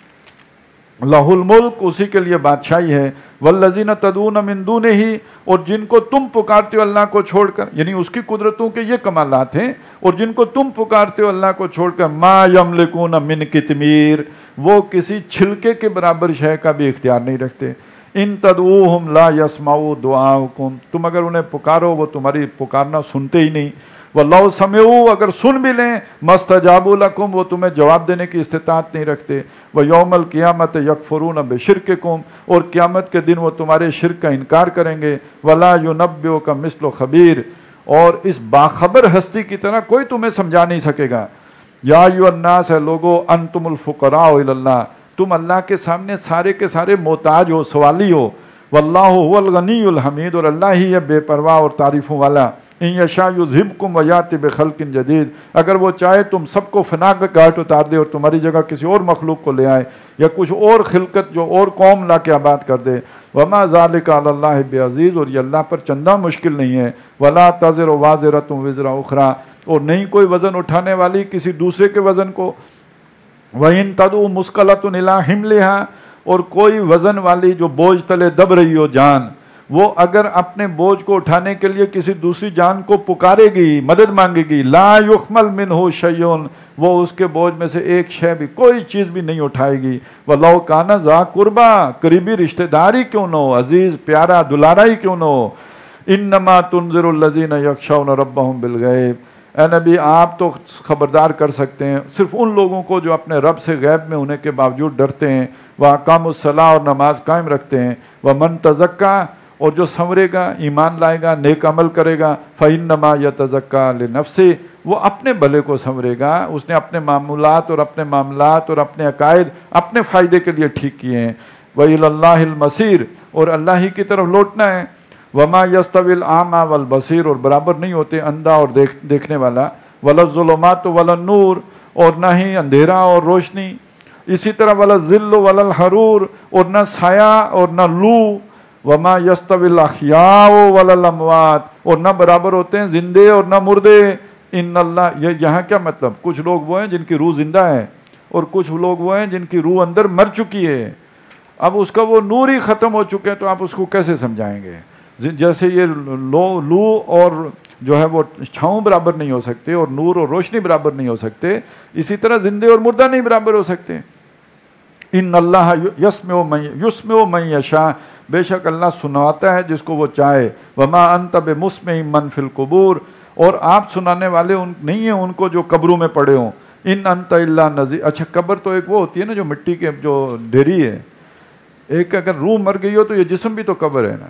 लहुल मुल्क, उसी के लिए बादशाही है। वल्लज़ीना तदून मिन दूनिही, और जिनको तुम पुकारते हो अल्लाह को छोड़कर, यानी उसकी कुदरतों के ये कमालात हैं। और जिनको तुम पुकारते हो अल्लाह को छोड़कर, मा यमलिकून मिन कितमीर, वो किसी छिलके के बराबर शय का भी इख्तियार नहीं रखते। इन तदऊहुम ला यस्माऊ दुआकुम, तुम अगर उन्हें पुकारो वो तुम्हारी पुकारना सुनते ही नहीं। वल्लाहु समेऊ, अगर सुन भी लें, मस्तजाबु लकुम, वो तुम्हें जवाब देने की इस्तिताअत नहीं रखते। व यौमल क़ियामत यकफुरून बिशिरकिकुम, और क़यामत के दिन वो तुम्हारे शिरक का इनकार करेंगे। वला युनब्बिउका मिस्लु खबीर, और इस बाखबर हस्ती की तरह कोई तुम्हें समझा नहीं सकेगा। या अय्युहन्नास, है लोगो, अंतुमुल फुक़राउ इलल्लाह, तुम अल्लाह के सामने सारे के सारे मोहताज हो, सवाली हो। वल्लाहु हुवल गनीयुल हमीद, और अल्लाह ही है बेपरवाह और तारीफ़ों वाला। इन यशा युज़हिबकुम व याति बिखल्किन जदीद, अगर वो चाहे तुम सबको फना के घाट उतार दे और तुम्हारी जगह किसी और मखलूक को ले आए, या कुछ और खिलकत जो और कौम ला के आबाद कर दे। वमा ज़ालिका अलल्लाहि बिअज़ीज़, और ये अल्लाह पर चंदा मुश्किल नहीं है। वला तज़िरु वाज़िरतुन विज़रा उख़रा, और नहीं कोई वज़न उठाने वाली किसी दूसरे के वज़न को। वइन तदउ मुस्कलतुन इला हिमलिहा, और कोई वज़न वाली जो बोझ तले दब रही हो जान, वो अगर अपने बोझ को उठाने के लिए किसी दूसरी जान को पुकारेगी, मदद मांगेगी, ला युखमल मिनहु शय्युन, वो उसके बोझ में से एक शय भी, कोई चीज़ भी नहीं उठाएगी। वलौ काना ज़ा कुर्बा, करीबी रिश्तेदारी क्यों न हो, अजीज़ प्यारा दुलारा ही क्यों न हो। इन्नमा तुनज़िरुल लज़ीना यख़शौन रब्बहुम बिल गैब, ए नबी आप तो ख़बरदार कर सकते हैं सिर्फ उन लोगों को जो अपने रब से गैब में होने के बावजूद डरते हैं। वह अक़ामुस्सलाह, और नमाज कायम रखते हैं। वह मन तज़क्का, और जो संवरेगा, ईमान लाएगा, नेक अमल करेगा, फ़इन्नमा यतज़क्का लिनफ़्सी, वो अपने भले को संवरेगा, उसने अपने मामूलात और अपने मामलात और अपने अकायद अपने फ़ायदे के लिए ठीक किए हैं। व इलल्लाहिल मसीर, और अल्लाह ही की तरफ लौटना है। वमा यस्तविल आमा वल बसीर, और बराबर नहीं होते अंधा और देखने वाला। वला ज़ुलुमात वला नूर, और ना ही अंधेरा और रोशनी। इसी तरह वला ज़िल्ल वला हरूर, और ना साया और ना लू। वमा यस्तविल अहयाउ वलल अमवात, और ना बराबर होते हैं जिंदे और ना मुर्दे। इन्नल्लाह, ये यहाँ क्या मतलब, कुछ लोग वो हैं जिनकी रूह जिंदा है, और कुछ लोग वो हैं जिनकी रूह अंदर मर चुकी है। अब उसका वो नूर ही ख़त्म हो चुके हैं, तो आप उसको कैसे समझाएंगे। जैसे ये लू और जो है वो छाँव बराबर नहीं हो सकते, और नूर और रोशनी बराबर नहीं हो सकते, इसी तरह जिंदे और मुर्दा नहीं बराबर हो सकते। इन्नल्लाह युस्मिउ मन यशा, बेशक अल्लाह सुनाता है जिसको वो चाहे। वमा अंत बिमुस्मिइ मन फिल कुबूर, और आप सुनाने वाले नहीं हैं उनको जो कब्रों में पड़े हों। इन अंत इल्ला नज़ीर, अच्छा कब्र तो एक वो होती है ना जो मिट्टी के जो ढेरी है, एक अगर रूह मर गई हो तो ये जिस्म भी तो कब्र है ना,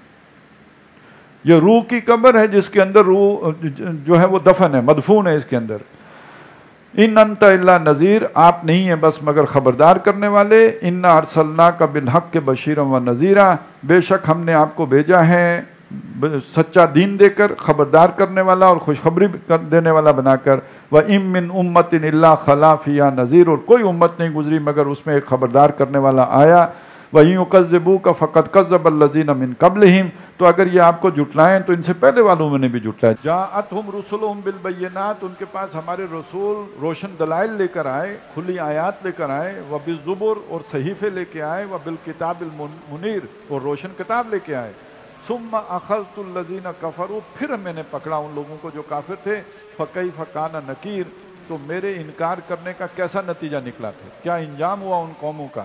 ये रूह की कब्र है जिसके अंदर रूह जो है वो दफन है, मदफून है इसके अंदर। ان انت الا نذیر، آپ نہیں ہیں بس مگر خبردار کرنے والے، انا ارسلناک بالحق بشیرا و نذیرا، بے شک ہم نے آپ کو بھیجا ہے سچا دین دے کر، خبردار کرنے والا اور خوشخبری دینے والا بنا کر، وَإِن مِّنْ أُمَّةٍ إِلَّا خَلَا فِيهَا نَذِيرٌ، اور کوئی امت نہیں گزری مگر اس میں ایک خبردار کرنے والا آیا، وَإِن يُكَذِّبُوكَ فَقَدْ كَذَّبَ الَّذِينَ مِن قَبْلِهِمْ، تو اگر یہ آپ کو جھٹلائیں تو ان سے پہلے والوں نے بھی جھٹلایا۔ جاءتہم رسلہم بالبینات، ان کے پاس ہمارے رسول روشن دلائل لے کر آئے، کھلی آیات لے کر آئے، وبالزبر، اور صحیفے لے کے آئے، وبالکتاب المنیر، اور روشن کتاب لے کے آئے، ثم اخذت الذین کفروا، پھر میں نے پکڑا ان لوگوں کو جو کافر تھے، فکیف کان نکیر، تو میرے انکار کرنے کا کیسا نتیجہ نکلا تھا، کیا انجام ہوا ان قوموں کا۔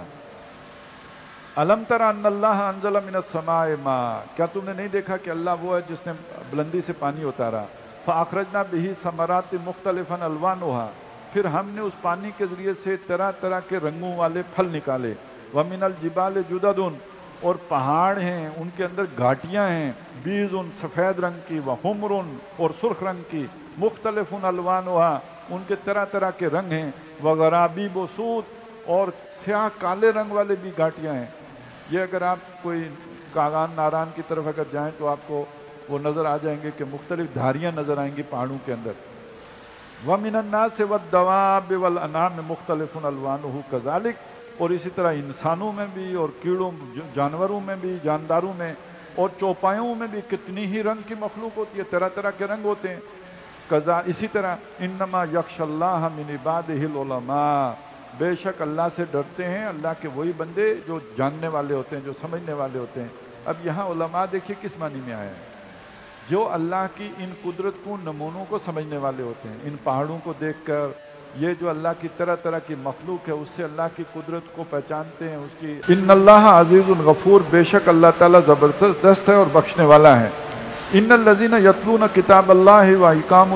الم تر ان اللہ انزل من السماء ماء، کیا تم نے نہیں دیکھا کہ اللہ وہ ہے جس نے بلندی سے پانی اتارا، فاخرجنا به ثمرات مختلفا الوانها، پھر ہم نے اس پانی کے ذریعے سے طرح طرح کے رنگوں والے پھل نکالے، ومن الجبال جدد، اور پہاڑ ہیں ان کے اندر گھاٹیاں ہیں، بیض سفید رنگ کی، وحمر اور سرخ رنگ کی، مختلف الوانها، ان کے طرح طرح کے رنگ ہیں، وغرابیب سود، اور سیاہ کالے رنگ والے بھی گھاٹیاں ہیں۔ یہ اگر آپ کوئی کاغان ناران کی طرف اگر جائیں تو آپ کو وہ نظر آ جائیں گے کہ مختلف دھاریاں نظر آئیں گی پہاڑوں کے اندر۔ وَمِنَ النَّاسِ وَالدَّوَابِ وَالْأَنْعَامِ مُخْتَلِفٌ أَلْوَانُهُ كَذَلِكَ، اور اسی طرح انسانوں میں بھی اور کیڑوں جانوروں میں بھی، جانداروں میں اور چوپایوں میں بھی کتنی ہی رنگ کی مخلوق ہوتی ہے، طرح طرح کے رنگ ہوتے ہیں۔ اسی طرح انما یخشى اللہ من عبادہ العلماء، بے شک اللہ سے ڈرتے ہیں اللہ کے وہی بندے جو جاننے والے ہوتے ہیں، جو سمجھنے والے ہوتے ہیں۔ اب یہاں علماء دیکھیے کس معنی میں آیا ہے، جو اللہ کی ان قدرت کو، نمونوں کو سمجھنے والے ہوتے ہیں، ان پہاڑوں کو دیکھ کر یہ جو اللہ کی طرح طرح کی مخلوق ہے اس سے اللہ کی قدرت کو پہچانتے ہیں، اس کی۔ ان اللہ عزیز غفور، بے شک اللہ تعالیٰ زبردست ہے اور بخشنے والا ہے۔ ان الذین یتلون کتاب اللہ واقاموا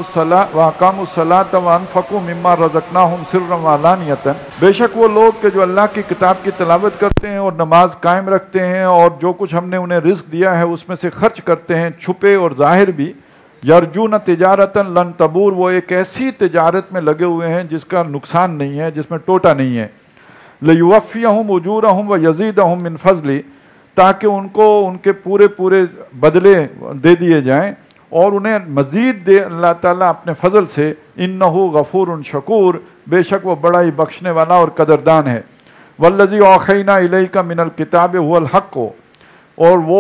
الصلاۃ وانفقوا مما رزقناہم سرا وعلانیۃ، بے شک وہ لوگ کہ جو اللہ کی کتاب کی تلاوت کرتے ہیں اور نماز قائم رکھتے ہیں اور جو کچھ ہم نے انہیں رزق دیا ہے اس میں سے خرچ کرتے ہیں، چھپے اور ظاہر بھی۔ یرجون تجارتا لن تبور، وہ ایک ایسی تجارت میں لگے ہوئے ہیں جس کا نقصان نہیں ہے، جس میں ٹوٹا نہیں ہے۔ لیوفیہم اجورہم ویزیدہم من فضلہ، تاکہ ان کو ان کے پورے پورے بدلے دے دیے جائیں اور انہیں مزید دے اللہ تعالیٰ اپنے فضل سے۔ انہ غفور شکور، بے شک وہ بڑا ہی بخشنے والا اور قدردان ہے۔ والذی اوحینا الیک من الکتاب هو الحق، اور وہ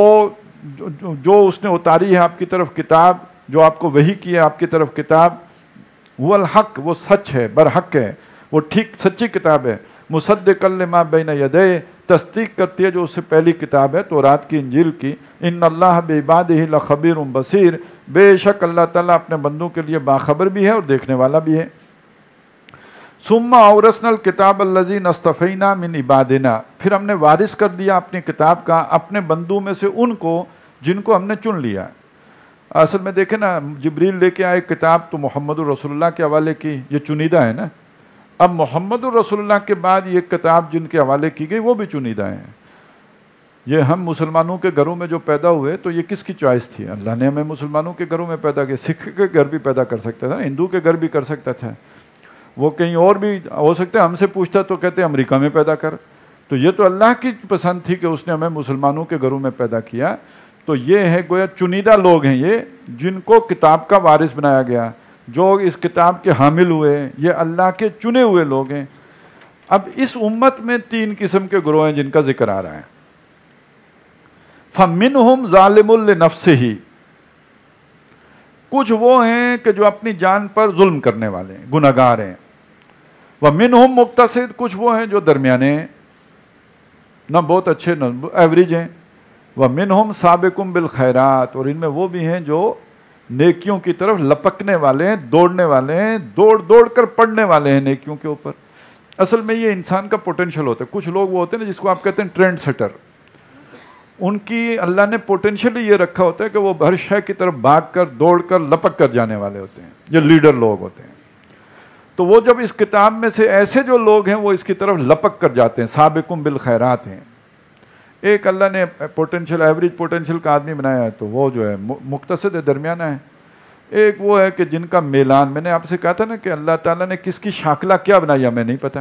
جو اس نے اتاری ہے آپ کی طرف کتاب، جو آپ کو وحی کی ہے آپ کی طرف کتاب، هو الحق، وہ سچ ہے، برحق ہے، وہ ٹھیک سچی کتاب ہے۔ مصدقا لما بین یدیہ، تصدیق کرتی ہے جو اس سے پہلی کتاب ہے تورات کی، انجیل کی۔ ان اللہ بعبادہ لخبیر بصیر، بے شک اللہ تعالیٰ اپنے بندوں کے لیے باخبر بھی ہے اور دیکھنے والا بھی ہے۔ ثم اورثنا الکتاب الذین اصطفینا من عبادنا، پھر ہم نے وارث کر دیا اپنی کتاب کا اپنے بندوں میں سے ان کو جن کو ہم نے چن لیا۔ اصل میں دیکھیں نا، جبریل لے کے آئے کتاب تو محمد الرسول اللہ کے حوالے کی، یہ چنیدہ ہے نا۔ اب محمد الرسول اللہ کے بعد یہ کتاب جن کے حوالے کی گئی وہ بھی چنیدہ ہیں۔ یہ ہم مسلمانوں کے گھروں میں جو پیدا ہوئے تو یہ کس کی چوائس تھی؟ اللہ نے ہمیں مسلمانوں کے گھروں میں پیدا کیا، سکھ کے گھر بھی پیدا کر سکتا تھا، ہندو کے گھر بھی کر سکتا تھا، وہ کہیں اور بھی ہو سکتا ہے، ہم سے پوچھتا تو کہتے امریکہ میں پیدا کر۔ تو یہ تو اللہ کی پسند تھی کہ اس نے ہمیں مسلمانوں کے گھروں میں پیدا کیا۔ تو یہ ہے گویا چنیدہ لوگ ہیں یہ، جن کو کتاب کا وارث بنایا گیا، جو اس کتاب کے حامل ہوئے، یہ اللہ کے چنے ہوئے لوگ ہیں۔ اب اس امت میں تین قسم کے گروہ ہیں جن کا ذکر آ رہا ہے۔ فَمِنْهُمْ ظَالِمٌ لِنَفْسِهِ، کچھ وہ ہیں کہ جو اپنی جان پر ظلم کرنے والے ہیں، گناہگار ہیں۔ وَمِنْهُمْ مُقْتَصِد، کچھ وہ ہیں جو درمیانے ہیں، نہ بہت اچھے نہ ایوریج ہیں۔ وَمِنْهُمْ سَابِقٌ بِالْخَيْرَاتِ، اور ان میں وہ بھی ہیں جو نیکیوں کی طرف لپکنے والے ہیں، دوڑنے والے ہیں، دوڑ کر پڑنے والے ہیں نیکیوں کے اوپر۔ اصل میں یہ انسان کا پوٹینشل ہوتا ہے۔ کچھ لوگ وہ ہوتے ہیں نا جس کو آپ کہتے ہیں ٹرینڈ سیٹر، ان کی اللہ نے پوٹینشل یہ رکھا ہوتا ہے کہ وہ ہر شے کی طرف بھاگ کر، دوڑ کر، لپک کر جانے والے ہوتے ہیں، یہ لیڈر لوگ ہوتے ہیں۔ تو وہ جب اس کتاب میں سے ایسے جو لوگ ہیں وہ اس کی طرف لپک کر جاتے ہیں، سابقون بالخیرات ہیں۔ ایک اللہ نے پوٹینشل، ایوریج پوٹینشل کا آدمی بنایا ہے تو وہ جو ہے مقتصد ہے، درمیانہ ہے۔ ایک وہ ہے کہ جن کا میلان، میں نے آپ سے کہا تھا نا کہ اللہ تعالیٰ نے کس کی شاکلہ کیا بنائی ہمیں نہیں پتا،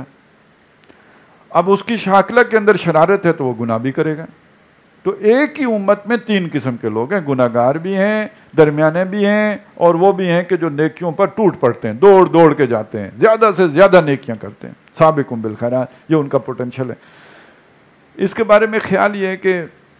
اب اس کی شاکلہ کے اندر شرارت ہے تو وہ گناہ بھی کرے گا. تو ایک ہی امت میں 3 قسم کے لوگ ہیں، گناہ گار بھی ہیں، درمیانے بھی ہیں، اور وہ بھی ہیں کہ جو نیکیوں پر ٹوٹ پڑتے ہیں، دوڑ دوڑ کے جاتے ہیں، زیادہ سے زیادہ نیکیاں کرتے ہیں. سابقون بالخیرات، یہ ان کا پوٹینشل ہے. اس کے بارے میں خیال یہ ہے کہ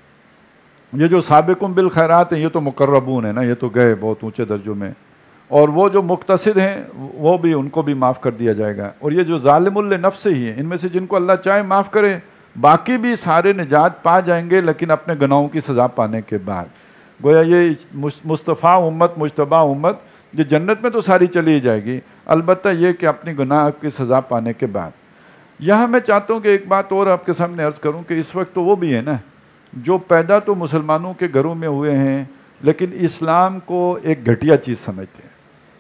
یہ جو سابقون بالخیرات ہیں یہ تو مقربون ہیں نا، یہ تو گئے بہت اونچے درجوں میں، اور وہ جو مقتصد ہیں وہ بھی، ان کو بھی معاف کر دیا جائے گا. اور یہ جو ظالم لنفس ہی ہیں، ان میں سے جن کو اللہ چاہے معاف کرے، باقی بھی سارے نجات پا جائیں گے لیکن اپنے گناہوں کی سزا پانے کے بعد. گویا یہ مصطفیٰ امت، مجتبیٰ امت، یہ جنت میں تو ساری چلی ہی جائے گی، البتہ یہ کہ اپنی گناہ کی سزا پانے کے بعد. یہاں میں چاہتا ہوں کہ ایک بات اور آپ کے سامنے عرض کروں کہ اس وقت تو وہ بھی ہے نا جو پیدا تو مسلمانوں کے گھروں میں ہوئے ہیں لیکن اسلام کو ایک گھٹیا چیز سمجھتے ہیں،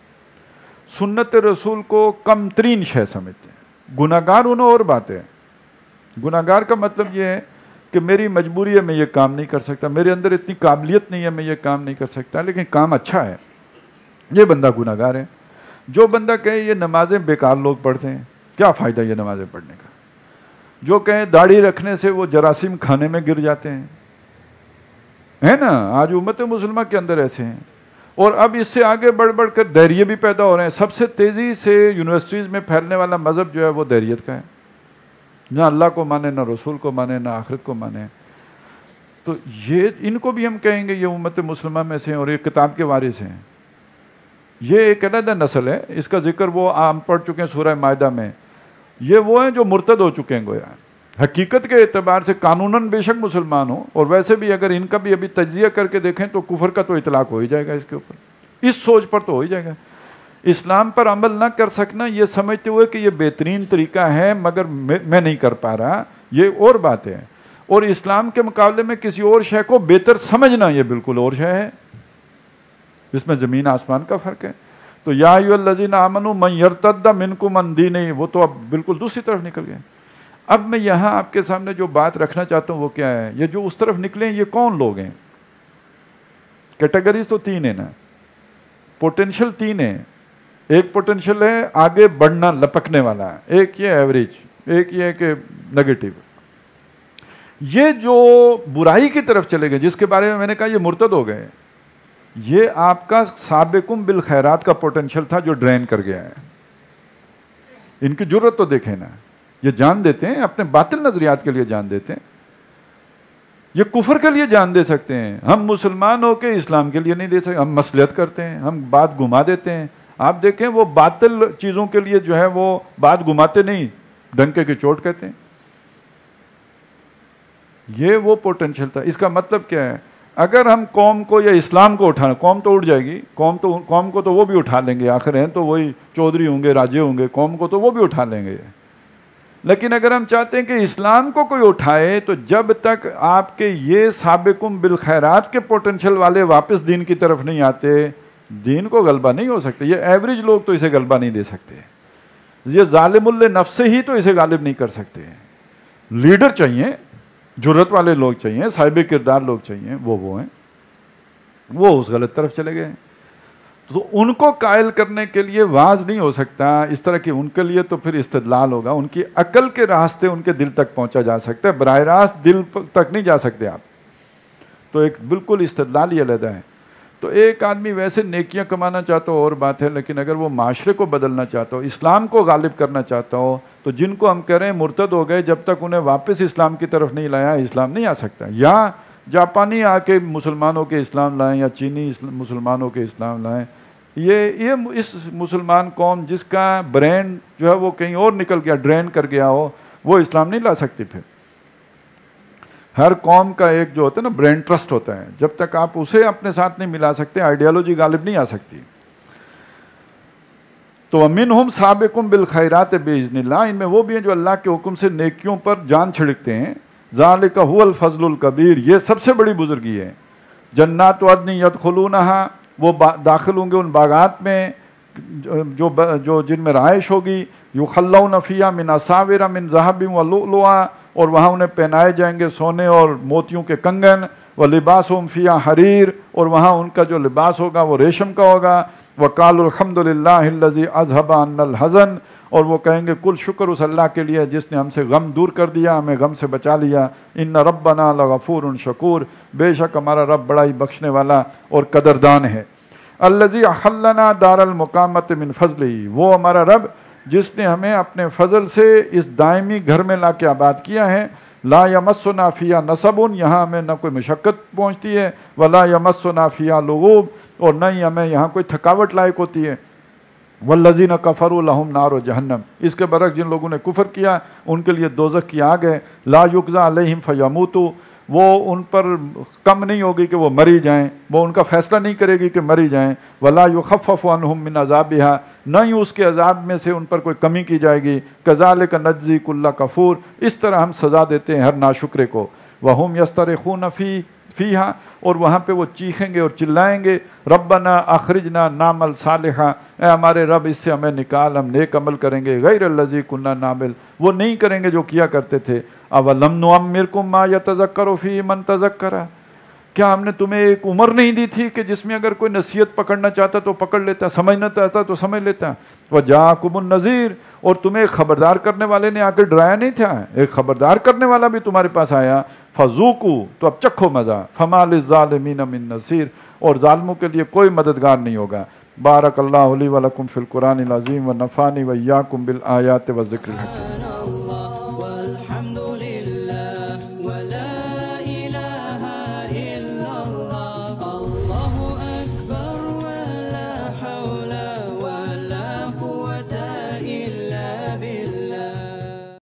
سنت رسول کو کم ترین شے سمجھتے ہیں. گناہ گار انہوں اور بات ہے. گناہ گار کا مطلب یہ ہے کہ میری مجبوری ہے، میں یہ کام نہیں کر سکتا، میرے اندر اتنی قابلیت نہیں ہے، میں یہ کام نہیں کر سکتا، لیکن کام اچھا ہے، یہ بندہ گناہ گار ہے. جو بندہ کہے یہ نمازیں بیکار لوگ پڑھتے ہیں، کیا فائدہ یہ نمازیں پڑھنے کا، جو کہیں داڑھی رکھنے سے وہ جراثیم کھانے میں گر جاتے ہیں، ہے نا. آج امت مسلمہ کے اندر ایسے ہیں. اور اب اس سے آگے بڑھ بڑھ کر دہریے بھی پیدا ہو رہے ہیں. سب سے تیزی سے یونیورسٹیز میں پھیلنے والا مذہب جو ہے وہ دہریت کا ہے، نہ اللہ کو مانے، نہ رسول کو مانے، نہ آخرت کو مانے. تو یہ ان کو بھی ہم کہیں گے یہ امت مسلمہ میں سے ہیں اور یہ کتاب کے وارث ہیں. یہ ایک علیحدہ نسل ہے، اس کا ذکر وہ عام پڑھ چکے ہیں سورہ مائدہ میں. یہ وہ ہیں جو مرتد ہو چکے ہیں. گویا حقیقت کے اعتبار سے قانوناً بے شک مسلمان ہوں، اور ویسے بھی اگر ان کا بھی ابھی تجزیہ کر کے دیکھیں تو کفر کا تو اطلاق ہو ہی جائے گا اس کے اوپر، اس سوچ پر تو ہو ہی جائے گا. اسلام پر عمل نہ کر سکنا یہ سمجھتے ہوئے کہ یہ بہترین طریقہ ہے مگر میں نہیں کر پا رہا، یہ اور بات ہے. اور اسلام کے مقابلے میں کسی اور شے کو بہتر سمجھنا یہ بالکل اور شے ہے، اس میں زمین آسمان کا فرق ہے. تو یا ایھا الذین آمنوا من یرتد منکم عن دینہ، وہ تو اب بالکل دوسری طرف نکل گئے. اب میں یہاں آپ کے سامنے جو بات رکھنا چاہتا ہوں وہ کیا ہے، یہ جو اس طرف نکلے ہیں یہ کون لوگ ہیں؟ کیٹیگریز تو 3 ہیں نا، پوٹینشل 3 ہیں. ایک پوٹینشل ہے آگے بڑھنا، لپکنے والا، ایک یہ ایوریج، ایک یہ کہ نیگیٹو. یہ جو برائی کی طرف چلے گئے جس کے بارے میں نے کہا یہ مرتد ہو گئے، یہ آپ کا سابقون بالخیرات کا پوٹینشل تھا جو ڈرین کر گیا ہے. ان کی جرت تو دیکھیں نا، یہ جان دیتے ہیں اپنے باطل نظریات کے لیے، جان دیتے ہیں، یہ کفر کے لیے جان دے سکتے ہیں. ہم مسلمان ہو کے اسلام کے لیے نہیں دے سکتے، ہم مصلحت کرتے ہیں، ہم بات گھما دیتے ہیں. آپ دیکھیں وہ باطل چیزوں کے لیے جو ہے وہ بات گھماتے نہیں، ڈنکے کی چوٹ کہتے ہیں. یہ وہ پوٹینشل تھا. اس کا مطلب کیا ہے؟ اگر ہم قوم کو یا اسلام کو اٹھانا، قوم تو اٹھ جائے گی، قوم کو تو وہ بھی اٹھا لیں گے، آخر ہیں تو وہی چودھری ہوں گے، راجے ہوں گے، قوم کو تو وہ بھی اٹھا لیں گے. لیکن اگر ہم چاہتے ہیں کہ اسلام کو کوئی اٹھائے تو جب تک آپ کے یہ سابقون بالخیرات کے پوٹینشل والے واپس دین کی طرف نہیں آتے، دین کو غلبہ نہیں ہو سکتے. یہ ایوریج لوگ تو اسے غلبہ نہیں دے سکتے، یہ ظالم لنفس ہی تو اسے غالب نہیں کر سکتے. لیڈر چاہیے، جرت والے لوگ چاہیے، صاحب کردار لوگ چاہیے، وہ ہیں، وہ اس غلط طرف چلے گئے. تو ان کو قائل کرنے کے لیے واعظ نہیں ہو سکتا اس طرح کی، ان کے لیے تو پھر استدلال ہوگا. ان کی عقل کے راستے ان کے دل تک پہنچا جا سکتا ہے، براہ راست دل تک نہیں جا سکتے آپ. تو ایک بالکل استدلال ہی علیحدہ ہے. تو ایک آدمی ویسے نیکیاں کمانا چاہتا ہو اور بات ہے، لیکن اگر وہ معاشرے کو بدلنا چاہتا ہو، اسلام کو غالب کرنا چاہتا ہو، تو جن کو ہم کہہ رہے ہیں مرتد ہو گئے، جب تک انہیں واپس اسلام کی طرف نہیں لایا اسلام نہیں آ سکتا. یا جاپانی آ کے مسلمانوں کے اسلام لائیں یا چینی مسلمانوں کے اسلام لائیں، یہ اس مسلمان قوم جس کا برین جو ہے وہ کہیں اور نکل گیا، ڈرین کر گیا ہو، وہ اسلام نہیں لا سکتی. پھر ہر قوم کا ایک جو ہوتا ہے نا برین ٹرسٹ ہوتا ہے، جب تک آپ اسے اپنے ساتھ نہیں ملا سکتے آئیڈیالوجی غالب نہیں آ سکتی. تو وَمِنْهُمْ سَابِقٌ بِالْخَيْرَاتِ بِإِذْنِ اللَّهِ، ان میں وہ بھی ہیں جو اللہ کے حکم سے نیکیوں پر جان چھڑکتے ہیں. ذَلِكَ هُوَ الْفَضْلُ الْكَبِيرُ، یہ سب سے بڑی بزرگی ہے. جنات عدن يدخلونها، وہ داخل ہوں گے ان باغات میں جو جن میں رہائش ہوگی. يُخَلَّوْنَ فِيهَا مِنْ أَسَاوِرَ مِنْ ذَهَبٍ وَلُؤْلُؤًا، اور وہاں انہیں پہنائے جائیں گے سونے اور موتیوں کے کنگن. व लिबासुहुम फ़ीहा हरीर, और वहाँ उनका जो लिबास होगा वो रेशम का होगा। वक़ालू अल्हम्दुलिल्लाहिल्लज़ी अज़हबा अन्नल हज़न, और वो कहेंगे कुल शुक्र उस अल्लाह के लिए जिसने हमसे गम दूर कर दिया, हमें गम से बचा लिया। इन्ना रब्बना लगफूरुन शकूर, बेशक हमारा रब बड़ा ही बख्शने वाला और कदरदान है। अल्लज़ी अहल्लना दारल मुकामत मिन फ़ज़लिही, वो हमारा रब जिसने हमें अपने फजल से इस दायमी घर में ला के आबाद किया है। ला यमस्सुना फ़ीहा नसबुन, यहाँ हमें न कोई मशक्क़त पहुँचती है, वला यमस्सुना फ़ीहा लुगूब, और न ही हमें यहाँ कोई थकावट लायक होती है। वल्लज़ीना कफ़रू लहुम नारु जहन्नम, इसके बरक्स जिन लोगों ने कुफ़र किया उनके लिए दोज़ख की आग है। ला युक़ज़ा अलैहिम फ़यमूतू, वो उन पर कम नहीं होगी कि वो मरी जाएं, वो उनका फ़ैसला नहीं करेगी कि मरी जाएं। वला युख़फ़फ़ु अन्हुम मिन अज़ाबिहा, न ही उसके अज़ाब में से उन पर कोई कमी की जाएगी। कज़ालिका नज्ज़ी कुल्ला कफ़ूर, इस तरह हम सज़ा देते हैं हर नाशुक्रे को। वहुम यस्तरिख़ून फ़ीहा, और वहाँ पे वो चीखेंगे और चिल्लाएंगे, रब्बना अखरिजना नामल सालिहा, ए हमारे रब इससे हमें निकाल, हम नेक अमल करेंगे। गैरल्लज़ी कुन्ना नामिल, वो नहीं करेंगे जो किया करते थे। अवलम नुअम्मिरकुम मा यतज़क्करु फ़ीहि मन तज़क्करा, क्या हमने तुम्हें एक उम्र नहीं दी थी कि जिसमें अगर कोई नसीहत पकड़ना चाहता तो पकड़ लेता, समझना चाहता तो समझ लेता। वजाअकुमुन नज़ीर, और तुम्हें एक खबरदार करने वाले ने आकर डराया नहीं था, एक खबरदार करने वाला भी तुम्हारे पास आया। फ़ज़ूक़ू, तो अब चखो मज़ा। फ़मा लिज़्ज़ालिमीन मिन नसीर, और ज़ालिमों के लिए कोई मददगार नहीं होगा। बारकल्लाहु ली व लकुम फ़िल क़ुरानिल अज़ीम व नफ़ानी व इय्याकुम बिल आयाति व ज़िक्रिल हकीम।